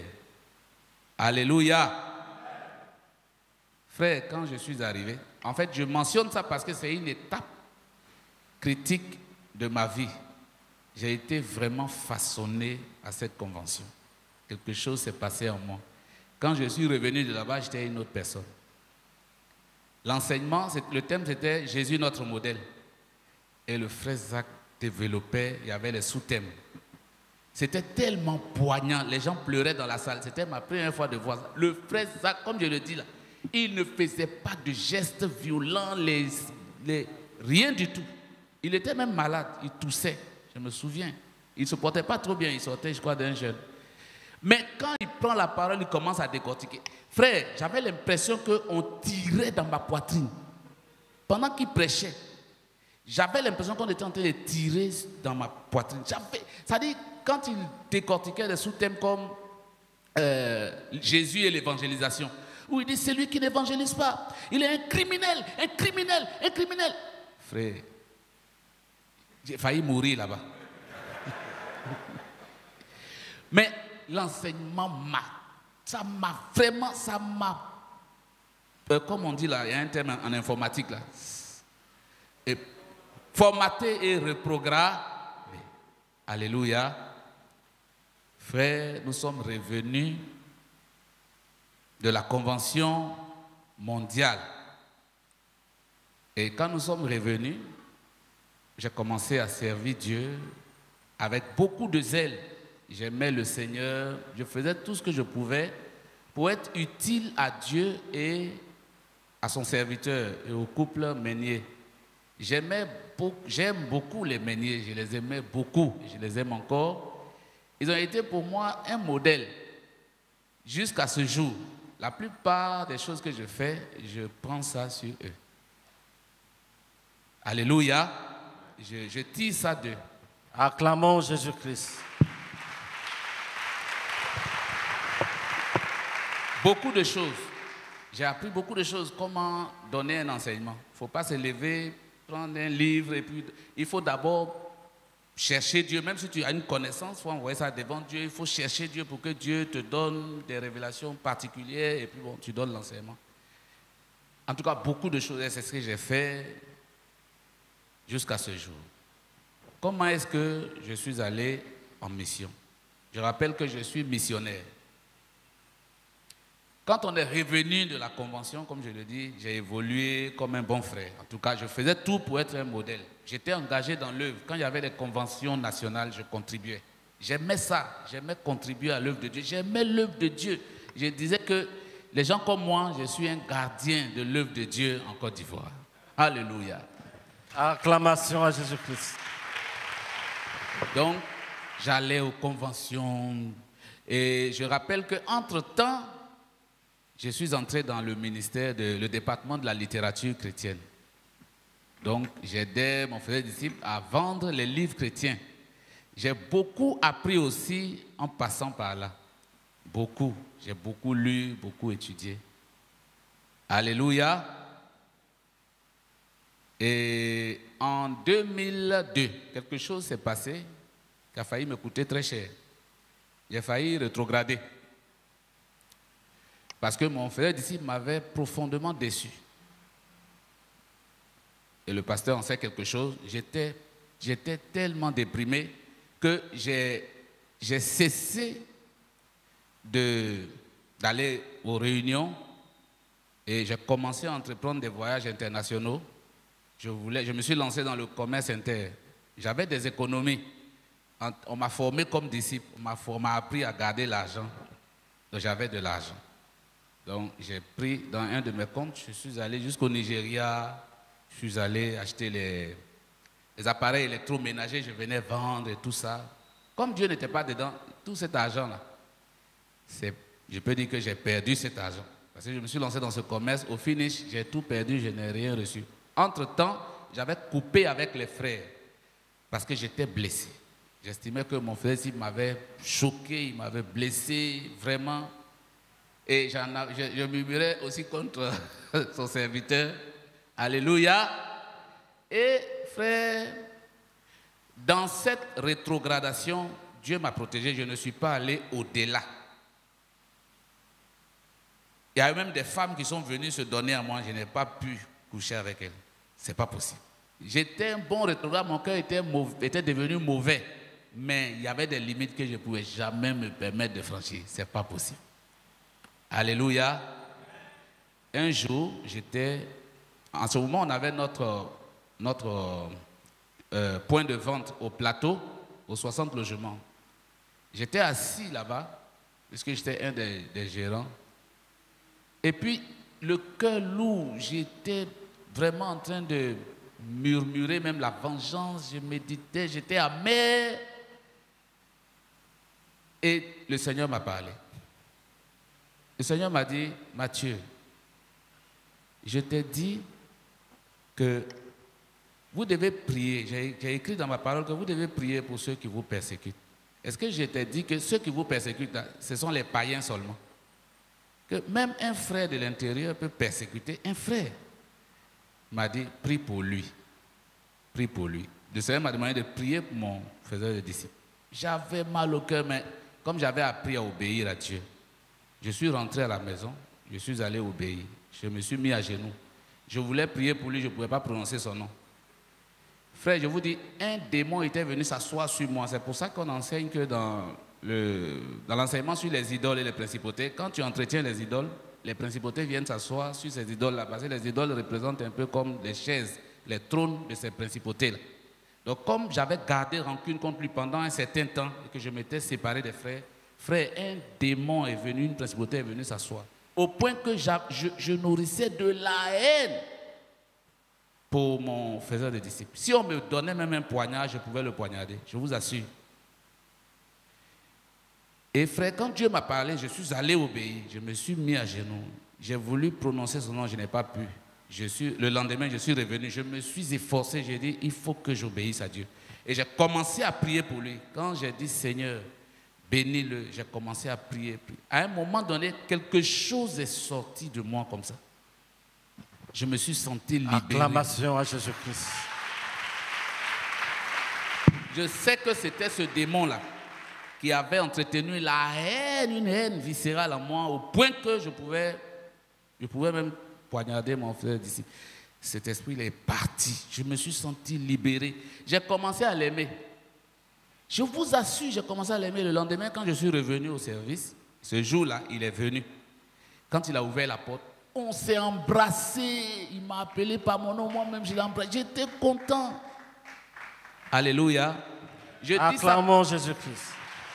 Alléluia. Frère, quand je suis arrivé, en fait, je mentionne ça parce que c'est une étape critique de ma vie. J'ai été vraiment façonné à cette convention. Quelque chose s'est passé en moi. Quand je suis revenu de là-bas, j'étais une autre personne. L'enseignement, le thème c'était Jésus notre modèle. Et le frère Zach développait, il y avait les sous-thèmes. C'était tellement poignant, les gens pleuraient dans la salle. C'était ma première fois de voir ça. Le frère Zach, comme je le dis là, il ne faisait pas de gestes violents, les, les, rien du tout. Il était même malade, il toussait, je me souviens. Il ne se portait pas trop bien, il sortait, je crois, d'un jeune. Mais quand il prend la parole, il commence à décortiquer. Frère, j'avais l'impression qu'on tirait dans ma poitrine. Pendant qu'il prêchait, j'avais l'impression qu'on était en train de tirer dans ma poitrine. C'est-à-dire, quand il décortiquait des sous-thèmes comme euh, Jésus et l'évangélisation, où il dit, c'est lui qui n'évangélise pas. Il est un criminel, un criminel, un criminel. frère, j'ai failli mourir là-bas. Mais l'enseignement m'a, ça m'a vraiment, ça m'a, euh, comme on dit là, il y a un terme en, en informatique là, et formaté et reprogrammé. Alléluia. Frère, nous sommes revenus de la Convention mondiale. Et quand nous sommes revenus, j'ai commencé à servir Dieu avec beaucoup de zèle. J'aimais le Seigneur, je faisais tout ce que je pouvais pour être utile à Dieu et à son serviteur et au couple Meunier. J'aimais beaucoup, j'aime beaucoup les Meunier, je les aimais beaucoup, je les aime encore. Ils ont été pour moi un modèle jusqu'à ce jour. La plupart des choses que je fais, je prends ça sur eux. Alléluia. Je, je tire ça d'eux. Acclamons Jésus-Christ. Beaucoup de choses. J'ai appris beaucoup de choses. Comment donner un enseignement. Il ne faut pas se lever, prendre un livre et puis il faut d'abord chercher Dieu. Même si tu as une connaissance, il faut envoyer ça devant Dieu. Il faut chercher Dieu pour que Dieu te donne des révélations particulières et puis bon, tu donnes l'enseignement. En tout cas, beaucoup de choses, c'est ce que j'ai fait jusqu'à ce jour. Comment est-ce que je suis allé en mission? Je rappelle que je suis missionnaire. Quand on est revenu de la convention, comme je le dis, j'ai évolué comme un bon frère. En tout cas, je faisais tout pour être un modèle. J'étais engagé dans l'œuvre. Quand il y avait des conventions nationales, je contribuais. J'aimais ça. J'aimais contribuer à l'œuvre de Dieu. J'aimais l'œuvre de Dieu. Je disais que les gens comme moi, je suis un gardien de l'œuvre de Dieu en Côte d'Ivoire. Alléluia. Acclamation à Jésus-Christ. Donc, j'allais aux conventions. Et je rappelle qu'entre-temps, je suis entré dans le ministère, de, le département de la littérature chrétienne. Donc, j'aidais mon frère disciple à vendre les livres chrétiens. J'ai beaucoup appris aussi en passant par là. Beaucoup. J'ai beaucoup lu, beaucoup étudié. Alléluia. Et en deux mille deux, quelque chose s'est passé qui a failli me coûter très cher. J'ai failli rétrograder. Parce que mon frère disciple m'avait profondément déçu. Et le pasteur en sait quelque chose. J'étais, j'étais tellement déprimé que j'ai, j'ai cessé de, d'aller aux réunions et j'ai commencé à entreprendre des voyages internationaux. Je, voulais, je me suis lancé dans le commerce inter. J'avais des économies. On m'a formé comme disciple. On m'a, on m'a appris à garder l'argent. Donc j'avais de l'argent. Donc, j'ai pris dans un de mes comptes, je suis allé jusqu'au Nigeria, je suis allé acheter les, les appareils électroménagers, je venais vendre et tout ça. Comme Dieu n'était pas dedans, tout cet argent-là, c'est, je peux dire que j'ai perdu cet argent. Parce que je me suis lancé dans ce commerce, au finish, j'ai tout perdu, je n'ai rien reçu. Entre-temps, j'avais coupé avec les frères, parce que j'étais blessé. J'estimais que mon frère il m'avait choqué, il m'avait blessé, vraiment. Et j'en a, je, je murmurais aussi contre son serviteur. Alléluia. Et frère, dans cette rétrogradation, Dieu m'a protégé. Je ne suis pas allé au-delà. Il y a même des femmes qui sont venues se donner à moi. Je n'ai pas pu coucher avec elles. Ce n'est pas possible. J'étais un bon rétrograde. Mon cœur était, mauvais, était devenu mauvais. Mais il y avait des limites que je ne pouvais jamais me permettre de franchir. Ce n'est pas possible. Alléluia. Un jour, j'étais... En ce moment, on avait notre, notre euh, point de vente au plateau, aux soixante logements. J'étais assis là-bas, puisque j'étais un des, des gérants. Et puis, le cœur lourd, j'étais vraiment en train de murmurer même la vengeance. Je méditais, j'étais amer. Et le Seigneur m'a parlé. Le Seigneur m'a dit, Matthieu, je t'ai dit que vous devez prier. J'ai, j'ai écrit dans ma parole que vous devez prier pour ceux qui vous persécutent. Est-ce que je t'ai dit que ceux qui vous persécutent, ce sont les païens seulement? Que même un frère de l'intérieur peut persécuter un frère. Il m'a dit, prie pour lui. prie pour lui. Le Seigneur m'a demandé de prier pour mon faiseur de disciples. J'avais mal au cœur, mais comme j'avais appris à obéir à Dieu, je suis rentré à la maison, je suis allé obéir. Je me suis mis à genoux. Je voulais prier pour lui, je ne pouvais pas prononcer son nom. Frère, je vous dis, un démon était venu s'asseoir sur moi. C'est pour ça qu'on enseigne que dans, le, dans l'enseignement sur les idoles et les principautés, quand tu entretiens les idoles, les principautés viennent s'asseoir sur ces idoles-là, parce que les idoles représentent un peu comme les chaises, les trônes de ces principautés-là. Donc comme j'avais gardé rancune contre lui pendant un certain temps et que je m'étais séparé des frères, frère, un démon est venu, une principauté est venue s'asseoir. Au point que je, je nourrissais de la haine pour mon faiseur de disciples. Si on me donnait même un poignard, je pouvais le poignarder, je vous assure. Et frère, quand Dieu m'a parlé, je suis allé obéir, je me suis mis à genoux. J'ai voulu prononcer son nom, je n'ai pas pu. Je suis, le lendemain, je suis revenu, je me suis efforcé, j'ai dit, il faut que j'obéisse à Dieu. Et j'ai commencé à prier pour lui. Quand j'ai dit, Seigneur, bénis-le, j'ai commencé à prier, prier. À un moment donné, quelque chose est sorti de moi comme ça. Je me suis senti libéré. Acclamation à Jésus-Christ. Je sais que c'était ce démon-là qui avait entretenu la haine, une haine viscérale en moi, au point que je pouvais, je pouvais même poignarder mon frère d'ici. Cet esprit, il est parti. Je me suis senti libéré. J'ai commencé à l'aimer. Je vous assure, j'ai commencé à l'aimer. Le lendemain, quand je suis revenu au service, ce jour-là, il est venu. Quand il a ouvert la porte, on s'est embrassé. Il m'a appelé par mon nom, moi-même, je l'ai embrassé. J'étais content. Alléluia. Je Acclamons Jésus-Christ.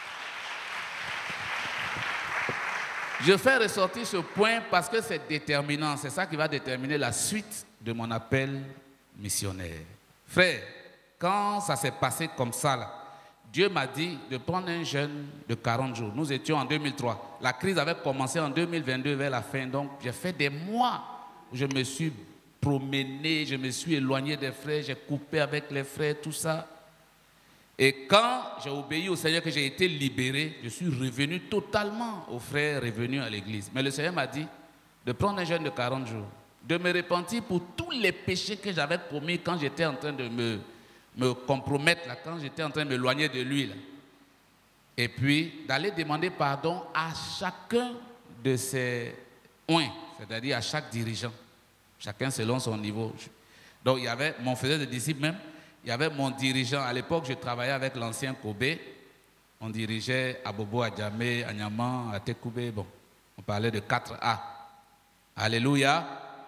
Je fais ressortir ce point parce que c'est déterminant. C'est ça qui va déterminer la suite de mon appel missionnaire. Frère, quand ça s'est passé comme ça, là, Dieu m'a dit de prendre un jeûne de quarante jours. Nous étions en deux mille trois. La crise avait commencé en deux mille vingt-deux vers la fin. Donc, j'ai fait des mois où je me suis promené, je me suis éloigné des frères, j'ai coupé avec les frères, tout ça. Et quand j'ai obéi au Seigneur, que j'ai été libéré, je suis revenu totalement aux frères revenus à l'église. Mais le Seigneur m'a dit de prendre un jeûne de quarante jours, de me repentir pour tous les péchés que j'avais commis quand j'étais en train de me, me compromettre, là, quand j'étais en train de m'éloigner de lui. Là. Et puis d'aller demander pardon à chacun de ces oins, c'est-à-dire à chaque dirigeant, chacun selon son niveau. Donc il y avait mon faiseur de disciples même. Il y avait mon dirigeant. À l'époque, je travaillais avec l'ancien Kobe. On dirigeait à Bobo, à Djamé, à Nyaman, à Tekoubé. Bon, on parlait de quatre A. Alléluia.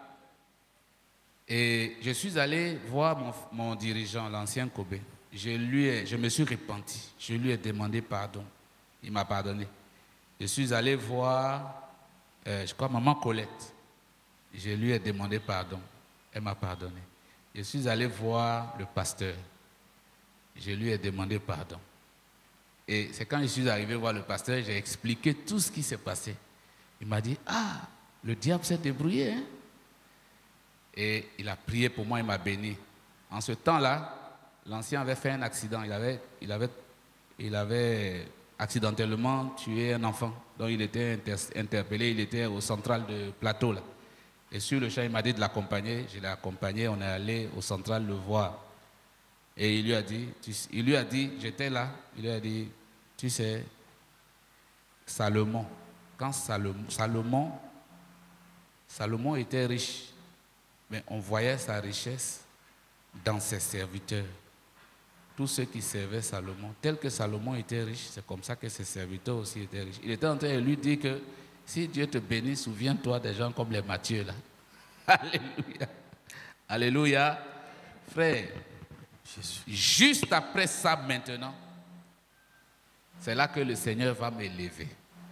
Et je suis allé voir mon, mon dirigeant, l'ancien Kobe. Je, lui ai, je me suis repenti. Je lui ai demandé pardon. Il m'a pardonné. Je suis allé voir, euh, je crois, maman Colette. Je lui ai demandé pardon. Elle m'a pardonné. Je suis allé voir le pasteur. Je lui ai demandé pardon. Et c'est quand je suis arrivé voir le pasteur, j'ai expliqué tout ce qui s'est passé. Il m'a dit, ah, le diable s'est débrouillé. Hein? Et il a prié pour moi, il m'a béni. En ce temps-là, l'ancien avait fait un accident. Il avait, il avait, il avait accidentellement tué un enfant. Donc il était inter interpellé, il était au central de plateau là. Et sur le champ, il m'a dit de l'accompagner. Je l'ai accompagné, on est allé au central le voir. Et il lui a dit, tu, il lui a dit, j'étais là, il lui a dit, tu sais, Salomon, quand Salomon, Salomon, Salomon était riche, mais on voyait sa richesse dans ses serviteurs. Tous ceux qui servaient Salomon, tel que Salomon était riche, c'est comme ça que ses serviteurs aussi étaient riches. Il était en train de lui dire que si Dieu te bénit, souviens-toi des gens comme les Matthieu là. Alléluia. Alléluia. Frère, juste après ça maintenant, c'est là que le Seigneur va m'élever.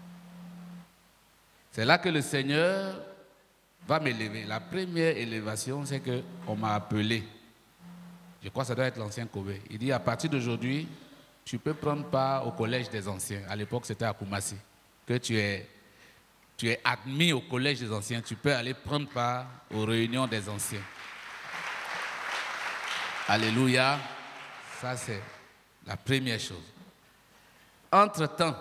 C'est là que le Seigneur va m'élever. La première élévation, c'est qu'on m'a appelé. Je crois que ça doit être l'ancien Kobe. Il dit, à partir d'aujourd'hui, tu peux prendre part au collège des anciens. À l'époque, c'était à Koumassi. Que tu es, tu es admis au collège des anciens. Tu peux aller prendre part aux réunions des anciens. Alléluia. Ça, c'est la première chose. Entre-temps,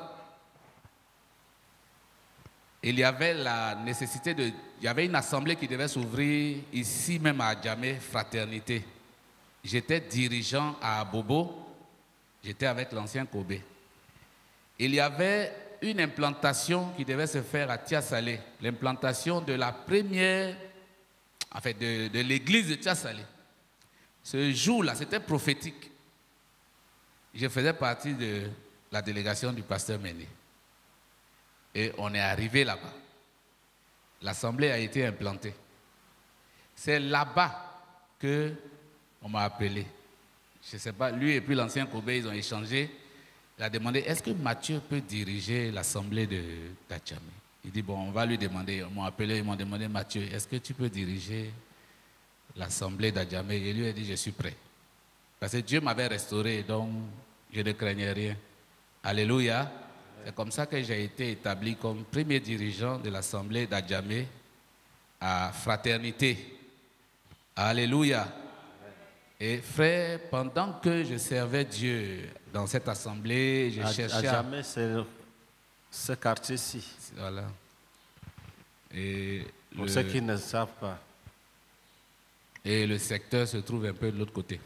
il y avait la nécessité de... Il y avait une assemblée qui devait s'ouvrir ici même à Djamé, Fraternité. j'étais dirigeant à Abobo, j'étais avec l'ancien Kobe. Il y avait une implantation qui devait se faire à Tia-Salé, l'implantation de la première, en fait, de, de l'église de Tia-Salé. Ce jour-là, c'était prophétique. Je faisais partie de la délégation du pasteur Méné. Et on est arrivé là-bas. L'assemblée a été implantée. C'est là-bas qu'on m'a appelé. Je ne sais pas, lui et puis l'ancien Kobe, ils ont échangé. Il a demandé, est-ce que Mathieu peut diriger l'assemblée de d'Adjamé? Il dit, bon, on va lui demander. Ils m'ont appelé, ils m'ont demandé, Mathieu, est-ce que tu peux diriger l'assemblée d'Adjamé? Et lui a dit, je suis prêt. Parce que Dieu m'avait restauré, donc je ne craignais rien. Alléluia. C'est comme ça que j'ai été établi comme premier dirigeant de l'assemblée d'Adjamé à Fraternité. Alléluia. Et frère, pendant que je servais Dieu dans cette assemblée, je cherchais... Adjamé, c'est ce quartier-ci. Voilà. Et Pour le... ceux qui ne savent pas. Et le secteur se trouve un peu de l'autre côté.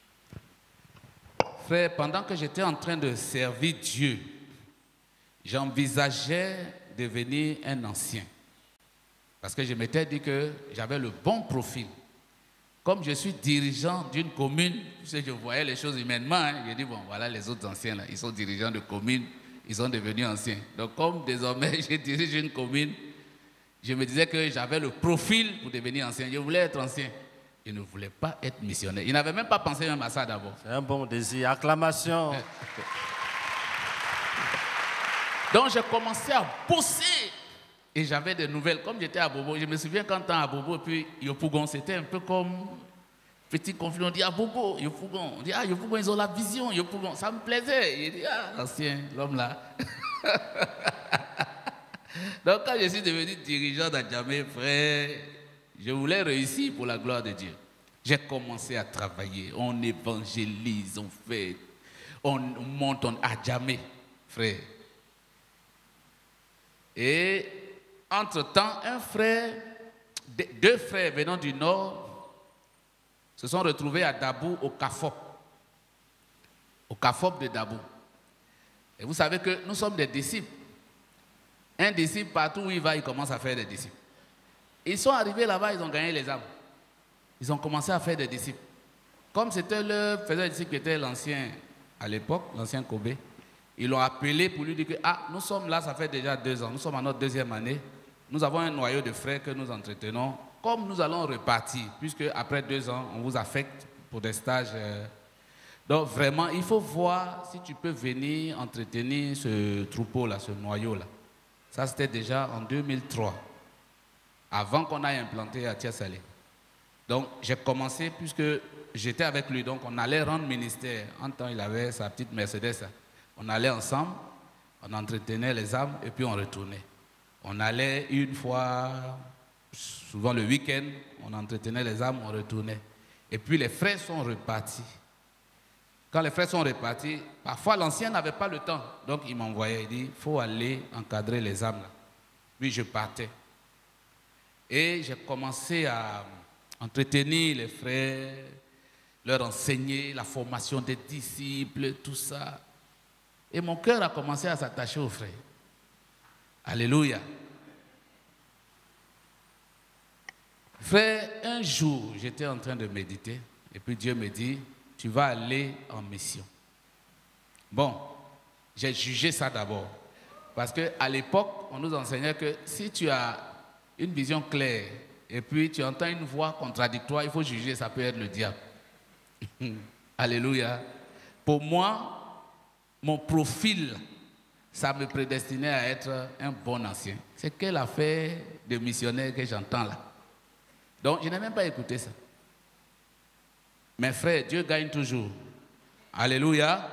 Frère, pendant que j'étais en train de servir Dieu, j'envisageais devenir un ancien. Parce que je m'étais dit que j'avais le bon profil. Comme je suis dirigeant d'une commune, je voyais les choses humainement, hein, j'ai dit, bon, voilà les autres anciens, là, ils sont dirigeants de commune, ils sont devenus anciens. Donc comme désormais je dirige une commune, je me disais que j'avais le profil pour devenir ancien. Je voulais être ancien. Je ne voulais pas être missionnaire. Il n'avait même pas pensé même à ça d'abord. C'est un bon désir. Acclamation. Donc j'ai commencé à bosser. Et j'avais des nouvelles. Comme j'étais à Bobo, je me souviens quand on à Bobo et puis Yopougon, c'était un peu comme petit conflit. On dit à Bobo, Yopougon. On dit, ah, Yopougon, ils ont la vision, Yopougon. Ça me plaisait. Il dit, ah, ancien, l'homme là. Donc quand je suis devenu dirigeant d'Adjamé, frère, je voulais réussir pour la gloire de Dieu. J'ai commencé à travailler. On évangélise, on fait, on monte en Adjamé, frère. Et entre-temps, un frère, deux frères venant du nord se sont retrouvés à Dabou, au Kafop. Au Kafop de Dabou. Et vous savez que nous sommes des disciples. Un disciple, partout où il va, il commence à faire des disciples. Ils sont arrivés là-bas, ils ont gagné les âmes. Ils ont commencé à faire des disciples. Comme c'était le faiseur de disciples qui était l'ancien, à l'époque, l'ancien Kobe, ils l'ont appelé pour lui dire que, ah, nous sommes là, ça fait déjà deux ans, nous sommes à notre deuxième année. Nous avons un noyau de frères que nous entretenons. Comme nous allons repartir, puisque après deux ans, on vous affecte pour des stages. Euh... Donc vraiment, il faut voir si tu peux venir entretenir ce troupeau-là, ce noyau-là. Ça, c'était déjà en deux mille trois, avant qu'on aille implanter à Tia-Salé. Donc j'ai commencé, puisque j'étais avec lui, donc on allait rendre ministère. En temps, il avait sa petite Mercedes. On allait ensemble, on entretenait les âmes et puis on retournait. On allait une fois, souvent le week-end, on entretenait les âmes, on retournait. Et puis les frères sont repartis. Quand les frères sont repartis, parfois l'ancien n'avait pas le temps. Donc il m'envoyait, il dit, il faut aller encadrer les âmes là. Puis je partais. Et j'ai commencé à entretenir les frères, leur enseigner la formation des disciples, tout ça. Et mon cœur a commencé à s'attacher aux frères. Alléluia. Frère, un jour, j'étais en train de méditer, et puis Dieu me dit, tu vas aller en mission. Bon, j'ai jugé ça d'abord. Parce qu'à l'époque, on nous enseignait que si tu as une vision claire, et puis tu entends une voix contradictoire, il faut juger, ça peut être le diable. Alléluia. Pour moi, mon profil, ça me prédestinait à être un bon ancien. C'est quelle affaire de missionnaire que j'entends là. Donc, je n'ai même pas écouté ça. Mes frères, Dieu gagne toujours. Alléluia.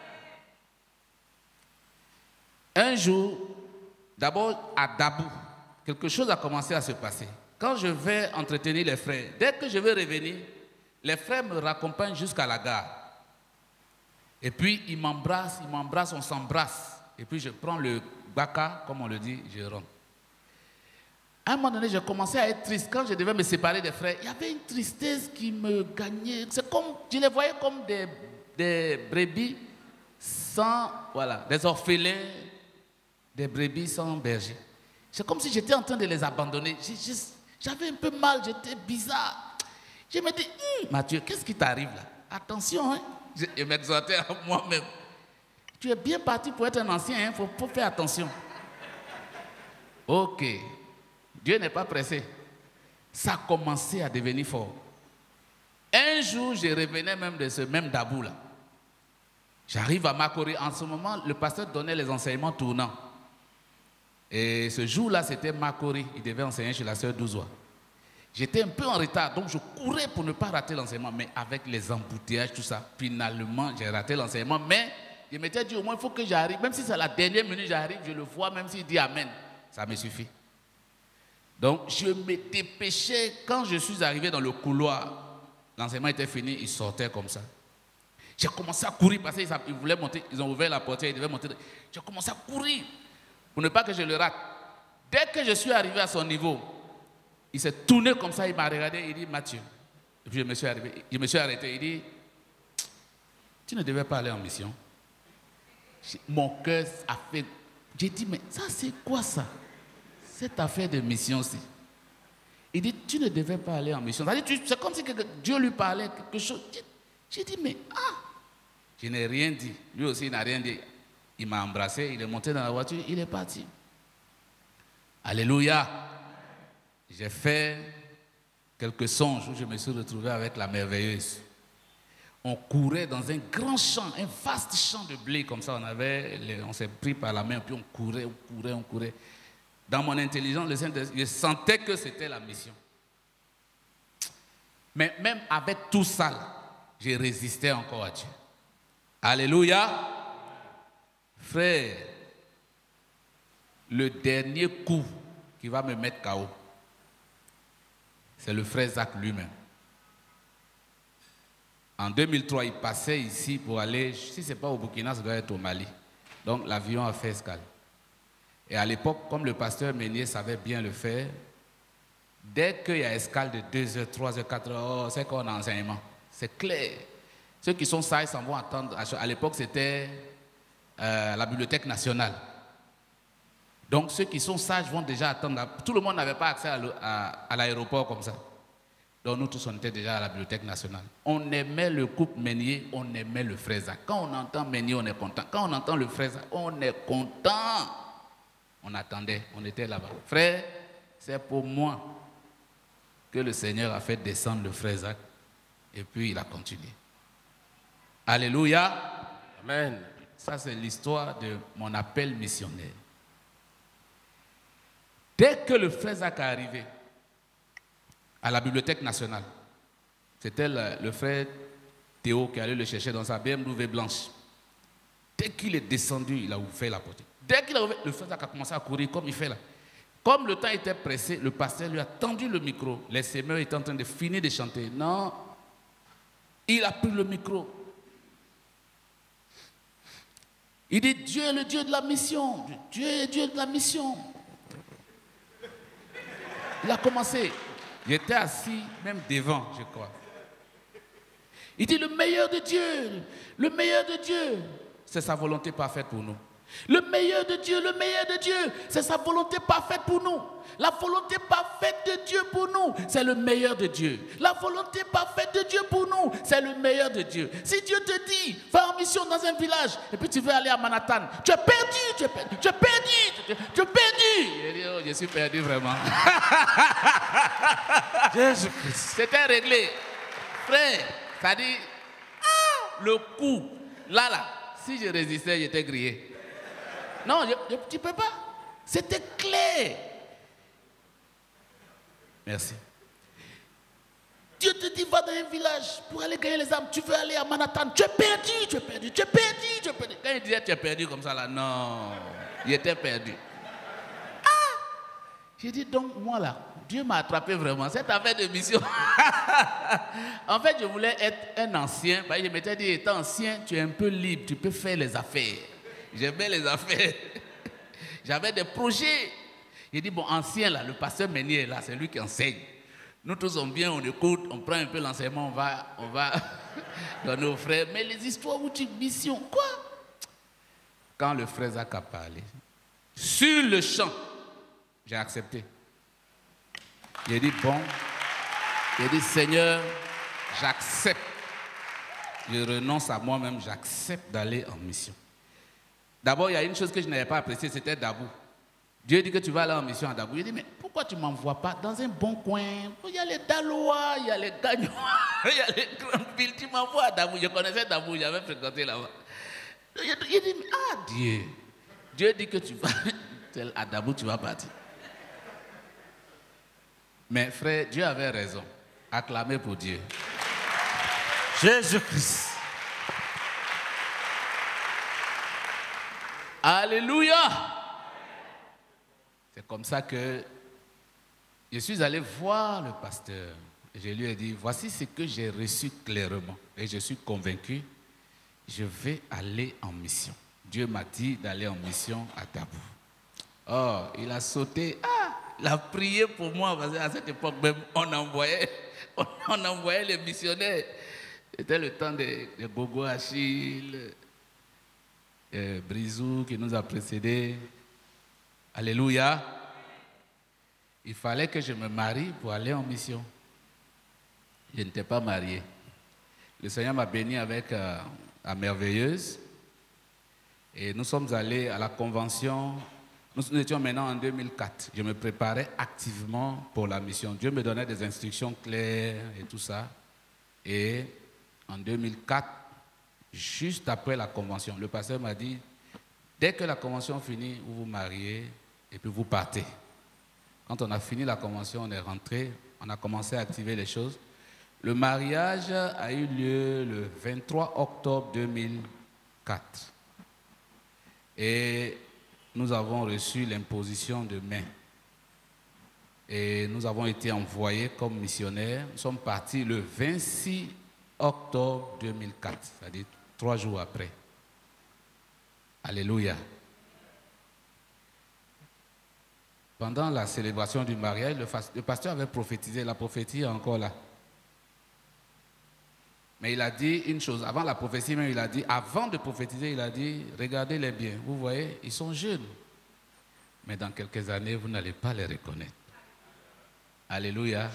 Un jour, d'abord à Dabou, quelque chose a commencé à se passer. Quand je vais entretenir les frères, dès que je vais revenir, les frères me raccompagnent jusqu'à la gare. Et puis, ils m'embrassent, ils m'embrassent, on s'embrasse. Et puis, je prends le baka, comme on le dit, je rentre. À un moment donné, j'ai commencé à être triste. Quand je devais me séparer des frères, il y avait une tristesse qui me gagnait. C'est comme, je les voyais comme des, des brebis sans, voilà, des orphelins, des brebis sans berger. C'est comme si j'étais en train de les abandonner. J'avais un peu mal, j'étais bizarre. Je me dis, hm, Mathieu, qu'est-ce qui t'arrive là? Attention, hein. Je, je m'exhortais à moi-même. Tu es bien parti pour être un ancien, il hein? faut, faut faire attention. Ok. Dieu n'est pas pressé. Ça a commencé à devenir fort. Un jour, je revenais même de ce même Dabou là. J'arrive à Makori. En ce moment, le pasteur donnait les enseignements tournants. Et ce jour-là, c'était Makori. Il devait enseigner chez la sœur Douzoua. J'étais un peu en retard, donc je courais pour ne pas rater l'enseignement. Mais avec les embouteillages, tout ça, finalement, j'ai raté l'enseignement. Mais je m'étais dit, au moins, il faut que j'arrive. Même si c'est la dernière minute, j'arrive, je le vois, même s'il dit Amen. Ça me suffit. Donc, je me dépêchais. Quand je suis arrivé dans le couloir, l'enseignement était fini, il sortait comme ça. J'ai commencé à courir parce qu'ils voulaient monter, ils ont ouvert la portière, ils devaient monter. J'ai commencé à courir pour ne pas que je le rate. Dès que je suis arrivé à son niveau, il s'est tourné comme ça, il m'a regardé, il dit Mathieu. Et puis je me suis arrivé, je me suis arrêté, il dit tu ne devais pas aller en mission. Mon cœur a fait. J'ai dit mais ça c'est quoi ça? Cette affaire de mission-ci. Il dit, tu ne devais pas aller en mission. C'est comme si Dieu lui parlait quelque chose. J'ai dit, mais ah! Je n'ai rien dit. Lui aussi, il n'a rien dit. Il m'a embrassé, il est monté dans la voiture, il est parti. Alléluia! J'ai fait quelques songes où je me suis retrouvé avec la merveilleuse. On courait dans un grand champ, un vaste champ de blé, comme ça, on avait, on s'est pris par la main, puis on courait, on courait, on courait. Dans mon intelligence, le Saint-Esprit, je sentais que c'était la mission. Mais même avec tout ça, j'ai résisté encore à Dieu. Alléluia. Frère, le dernier coup qui va me mettre K O, c'est le frère Zach lui-même. En deux mille trois, il passait ici pour aller, si ce n'est pas au Burkina, ça doit être au Mali. Donc l'avion a fait escale. Et à l'époque, comme le pasteur Meunier savait bien le faire, dès qu'il y a escale de deux heures, trois heures, quatre heures, oh, c'est qu'on a enseignement. C'est clair. Ceux qui sont sages s'en vont attendre. À l'époque, c'était euh, la Bibliothèque nationale. Donc ceux qui sont sages vont déjà attendre. Tout le monde n'avait pas accès à l'aéroport comme ça. Donc nous tous, on était déjà à la Bibliothèque nationale. On aimait le couple Meunier, on aimait le frère Zach. Quand on entend Meunier, on est content. Quand on entend le frère Zach, on est content. On attendait, on était là-bas. Frère, c'est pour moi que le Seigneur a fait descendre le frère Zach. Et puis il a continué. Alléluia. Amen. Ça, c'est l'histoire de mon appel missionnaire. Dès que le frère Zach est arrivé à la Bibliothèque nationale, c'était le, le frère Théo qui allait le chercher dans sa B M W blanche. Dès qu'il est descendu, il a ouvert la porte. Dès qu'il a ouvert, le frère Zach a commencé à courir comme il fait là. Comme le temps était pressé, le pasteur lui a tendu le micro. Les semeurs étaient en train de finir de chanter. Non, il a pris le micro. Il dit, Dieu est le Dieu de la mission. Dieu est le Dieu de la mission. Il a commencé. J'étais assis même devant, je crois. Il dit, le meilleur de Dieu, le meilleur de Dieu, c'est sa volonté parfaite pour nous. Le meilleur de Dieu, le meilleur de Dieu, c'est sa volonté parfaite pour nous. La volonté parfaite de Dieu pour nous, c'est le meilleur de Dieu. La volonté parfaite de Dieu pour nous, c'est le meilleur de Dieu. Si Dieu te dit, va en mission dans un village, et puis tu veux aller à Manhattan, tu es perdu, tu es perdu, tu es perdu, tu es perdu. Je dis, oh, je suis perdu vraiment. Jésus-Christ. C'était réglé. Frère, ça dit, ah, le coup, là, là, si je résistais, j'étais grillé. Non, je, je, tu ne peux pas. C'était clair. Merci. Dieu te dit, va dans un village pour aller gagner les âmes. Tu veux aller à Manhattan. Tu es perdu, tu es perdu, tu es perdu, tu es perdu. Quand il disait tu es perdu comme ça, là, non. Il était perdu. Ah! J'ai dit, donc, moi, là, Dieu m'a attrapé vraiment. Cette affaire de mission. En fait, je voulais être un ancien. Je m'étais dit, étant ancien, tu es un peu libre. Tu peux faire les affaires. J'aimais les affaires. J'avais des projets. Il dit, bon, ancien là, le pasteur Meunier est là, c'est lui qui enseigne. Nous tous on vient, on écoute, on prend un peu l'enseignement, on va, on va donner aux frères. Mais les histoires où tu mission, quoi? Quand le frère Zach a parlé, sur le champ, j'ai accepté. Il a dit, bon, il a dit, Seigneur, j'accepte. Je renonce à moi-même, j'accepte d'aller en mission. D'abord, il y a une chose que je n'avais pas appréciée, c'était Dabou. Dieu dit que tu vas aller en mission à Dabou. Il dit, mais pourquoi tu ne m'envoies pas dans un bon coin? Il y a les Dalois, il y a les Gagnois, il y a les grandes villes. Tu m'envoies à Dabou. Je connaissais Dabou, j'avais fréquenté là-bas. Il dit, mais ah Dieu, Dieu dit que tu vas à Dabou, tu vas partir. Mais frère, Dieu avait raison. Acclamez pour Dieu. Jésus-Christ. Alléluia. C'est comme ça que je suis allé voir le pasteur. Je lui ai dit, voici ce que j'ai reçu clairement. Et je suis convaincu, je vais aller en mission. Dieu m'a dit d'aller en mission à Dabou. Oh, il a sauté. Ah, il a prié pour moi. Parce qu'à cette époque même, on envoyait, on envoyait les missionnaires. C'était le temps de, de Gogo Achille, euh, Brizou qui nous a précédés. Alléluia. Il fallait que je me marie pour aller en mission. Je n'étais pas marié. Le Seigneur m'a béni avec euh, la merveilleuse. Et nous sommes allés à la convention. Nous, nous étions maintenant en deux mille quatre. Je me préparais activement pour la mission. Dieu me donnait des instructions claires et tout ça. Et en deux mille quatre, juste après la convention, le pasteur m'a dit, dès que la convention finit, vous vous mariez et puis vous partez. Quand on a fini la convention, on est rentré, on a commencé à activer les choses. Le mariage a eu lieu le vingt-trois octobre deux mille quatre. Et nous avons reçu l'imposition de main. Et nous avons été envoyés comme missionnaires. Nous sommes partis le vingt-six octobre deux mille quatre, c'est-à-dire trois jours après. Alléluia. Pendant la célébration du mariage, le pasteur avait prophétisé, la prophétie est encore là. Mais il a dit une chose, avant la prophétie même, il a dit, avant de prophétiser, il a dit, regardez-les bien, vous voyez, ils sont jeunes. Mais dans quelques années, vous n'allez pas les reconnaître. Alléluia.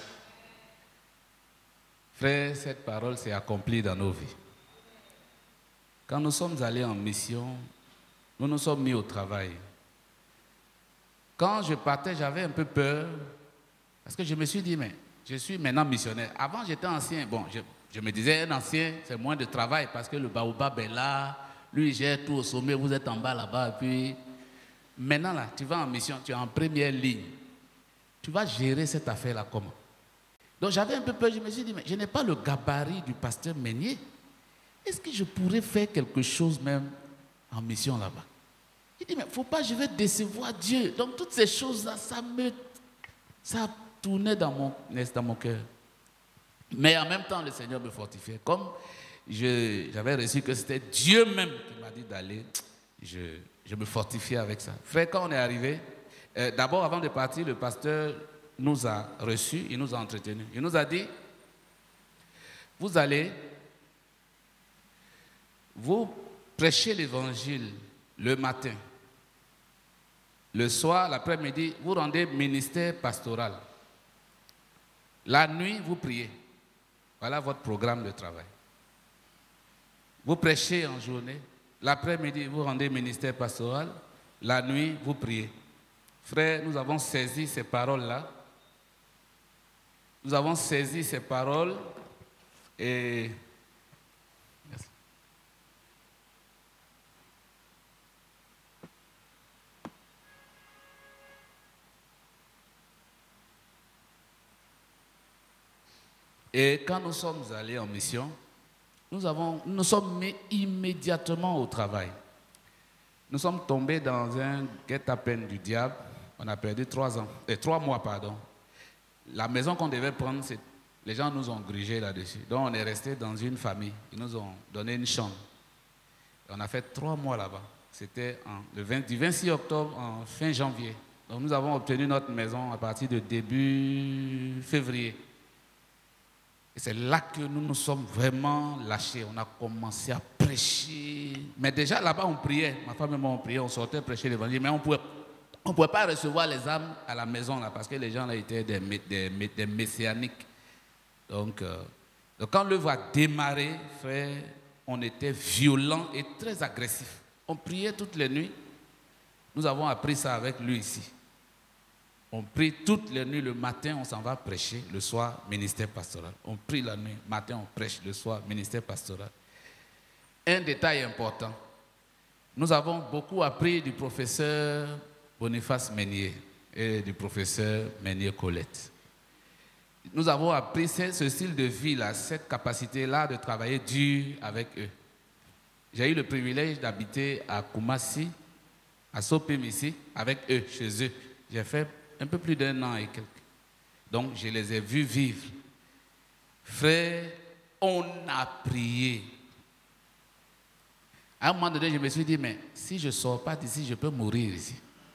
Frère, cette parole s'est accomplie dans nos vies. Quand nous sommes allés en mission, nous nous sommes mis au travail. Quand je partais, j'avais un peu peur, parce que je me suis dit, mais je suis maintenant missionnaire. Avant, j'étais ancien. Bon, je, je me disais, un ancien, c'est moins de travail, parce que le baobab est là, lui, il gère tout au sommet, vous êtes en bas là-bas, et puis... Maintenant, là, tu vas en mission, tu es en première ligne. Tu vas gérer cette affaire-là comment? Donc, j'avais un peu peur, je me suis dit, mais je n'ai pas le gabarit du pasteur Meunier. Est-ce que je pourrais faire quelque chose même en mission là-bas? Il dit, mais il ne faut pas, je vais décevoir Dieu. Donc, toutes ces choses-là, ça me... Ça tournait dans mon, dans mon cœur. Mais en même temps, le Seigneur me fortifiait. Comme j'avais reçu que c'était Dieu même qui m'a dit d'aller, je, je me fortifiais avec ça. Frère, quand on est arrivé, euh, d'abord, avant de partir, le pasteur nous a reçus, il nous a entretenus. Il nous a dit, vous allez, vous prêchez l'évangile le matin. Le soir, l'après-midi, vous rendez ministère pastoral. La nuit, vous priez. Voilà votre programme de travail. Vous prêchez en journée. L'après-midi, vous rendez ministère pastoral. La nuit, vous priez. Frères, nous avons saisi ces paroles-là. Nous avons saisi ces paroles et... Merci. Et quand nous sommes allés en mission, nous avons, nous sommes mis immédiatement au travail. Nous sommes tombés dans un guet-apens du diable. On a perdu trois ans, et trois mois, pardon. La maison qu'on devait prendre, les gens nous ont grigé là-dessus. Donc on est resté dans une famille. Ils nous ont donné une chambre. Et on a fait trois mois là-bas. C'était du vingt-six octobre en fin janvier. Donc nous avons obtenu notre maison à partir de début février. Et c'est là que nous nous sommes vraiment lâchés. On a commencé à prêcher. Mais déjà là-bas, on priait. Ma femme et moi, on priait, on sortait prêcher l'évangile. Mais on pouvait, on ne pouvait pas recevoir les âmes à la maison là, parce que les gens là étaient des, des, des messianiques. Donc, euh, donc quand l'œuvre a démarré, frère, on était violents et très agressifs. On priait toutes les nuits. Nous avons appris ça avec lui ici. On prie toutes les nuits, le matin on s'en va prêcher, le soir ministère pastoral. On prie la nuit, le matin on prêche, le soir ministère pastoral. Un détail important, nous avons beaucoup appris du professeur Boniface Meunier et du professeur Meunier Colette. Nous avons appris ce style de vie-là, cette capacité-là de travailler dur avec eux. J'ai eu le privilège d'habiter à Koumassi, à Sopim ici, avec eux, chez eux. J'ai fait un peu plus d'un an et quelques. Donc, je les ai vus vivre. Frère, on a prié. À un moment donné, je me suis dit, mais si je ne sors pas d'ici, je peux mourir ici.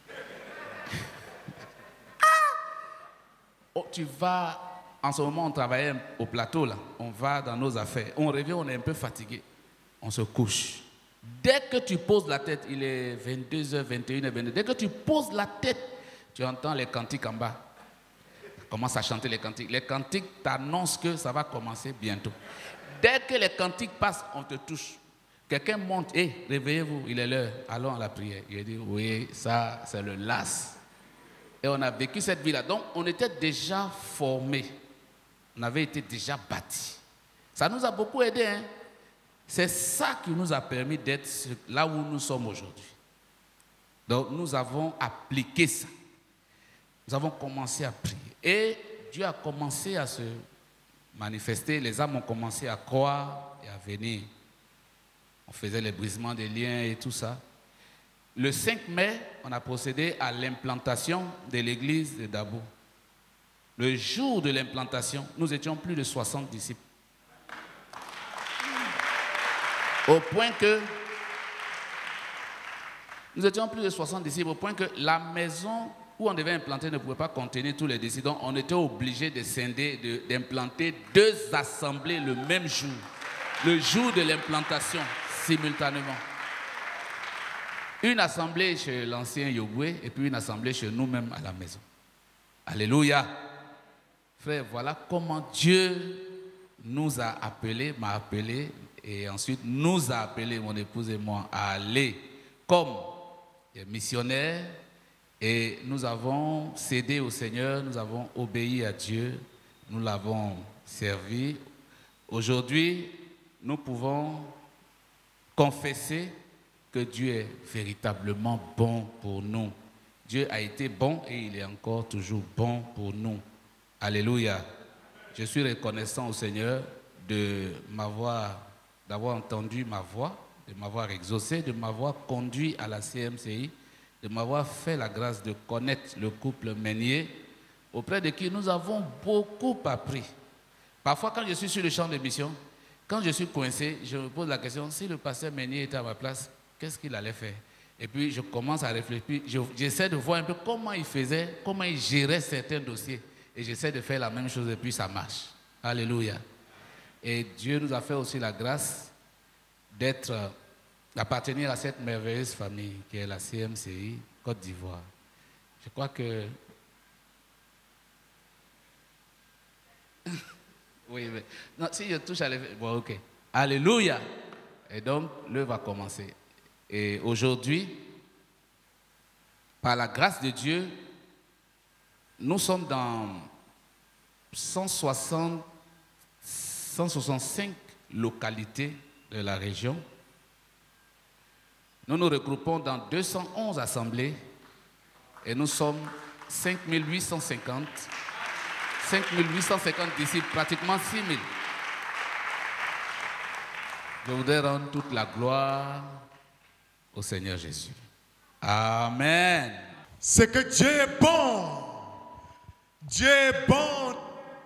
Oh, tu vas, en ce moment, on travaillait au plateau, là. On va dans nos affaires. On revient, on est un peu fatigué. On se couche. Dès que tu poses la tête, il est vingt-deux heures, vingt et une heures, vingt-deux. Dès que tu poses la tête, tu entends les cantiques en bas. Tu commences à chanter les cantiques. Les cantiques t'annoncent que ça va commencer bientôt. Dès que les cantiques passent, on te touche. Quelqu'un monte, hé, hey, réveillez-vous, il est l'heure, allons à la prière. Il a dit, oui, ça, c'est le las. Et on a vécu cette vie-là. Donc, on était déjà formés. On avait été déjà bâtis. Ça nous a beaucoup aidé, hein. C'est ça qui nous a permis d'être là où nous sommes aujourd'hui. Donc, nous avons appliqué ça. Nous avons commencé à prier. Et Dieu a commencé à se manifester. Les âmes ont commencé à croire et à venir. On faisait les brisements des liens et tout ça. Le cinq mai, on a procédé à l'implantation de l'église de Dabo. Le jour de l'implantation, nous étions plus de soixante disciples. Au point que, nous étions plus de soixante disciples, au point que la maison où on devait implanter ne pouvait pas contenir tous les disciples. Donc on était obligé de scinder, d'implanter deux assemblées le même jour. Le jour de l'implantation, simultanément. Une assemblée chez l'ancien Yogoué et puis une assemblée chez nous-mêmes à la maison. Alléluia. Frère, voilà comment Dieu nous a appelés, m'a appelé, et ensuite nous a appelés, mon épouse et moi, à aller comme des missionnaires. Et nous avons cédé au Seigneur, nous avons obéi à Dieu, nous l'avons servi. Aujourd'hui, nous pouvons confesser que Dieu est véritablement bon pour nous. Dieu a été bon et il est encore toujours bon pour nous. Alléluia. Je suis reconnaissant au Seigneur de m'avoir, d'avoir entendu ma voix, de m'avoir exaucé, de m'avoir conduit à la C M C I, de m'avoir fait la grâce de connaître le couple Meunier, auprès de qui nous avons beaucoup appris. Parfois, quand je suis sur le champ de mission, quand je suis coincé, je me pose la question, si le pasteur Meunier était à ma place, qu'est-ce qu'il allait faire? Et puis, je commence à réfléchir, j'essaie de voir un peu comment il faisait, comment il gérait certains dossiers. Et j'essaie de faire la même chose et puis ça marche. Alléluia. Et Dieu nous a fait aussi la grâce d'être, d'appartenir à cette merveilleuse famille qui est la C M C I Côte d'Ivoire. Je crois que... oui, mais... Non, si je touche à l'effet... Bon, ok. Alléluia. Et donc, l'œuvre va commencer. Et aujourd'hui, par la grâce de Dieu, nous sommes dans cent soixante, cent soixante-cinq localités de la région. Nous nous regroupons dans deux cent onze assemblées et nous sommes cinq mille huit cent cinquante, cinq mille huit cent cinquante disciples, pratiquement six mille. Je voudrais rendre toute la gloire au Seigneur Jésus. Amen. C'est que Dieu est bon. Dieu est bon.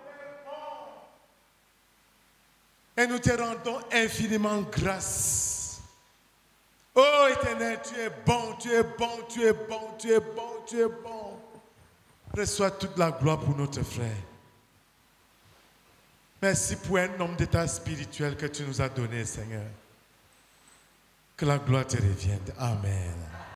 Et nous te rendons infiniment grâce. Oh Éternel, tu es bon, tu es bon, tu es bon, tu es bon, tu es bon. Reçois toute la gloire pour notre frère. Merci pour un homme d'état spirituel que tu nous as donné, Seigneur. Que la gloire te revienne. Amen.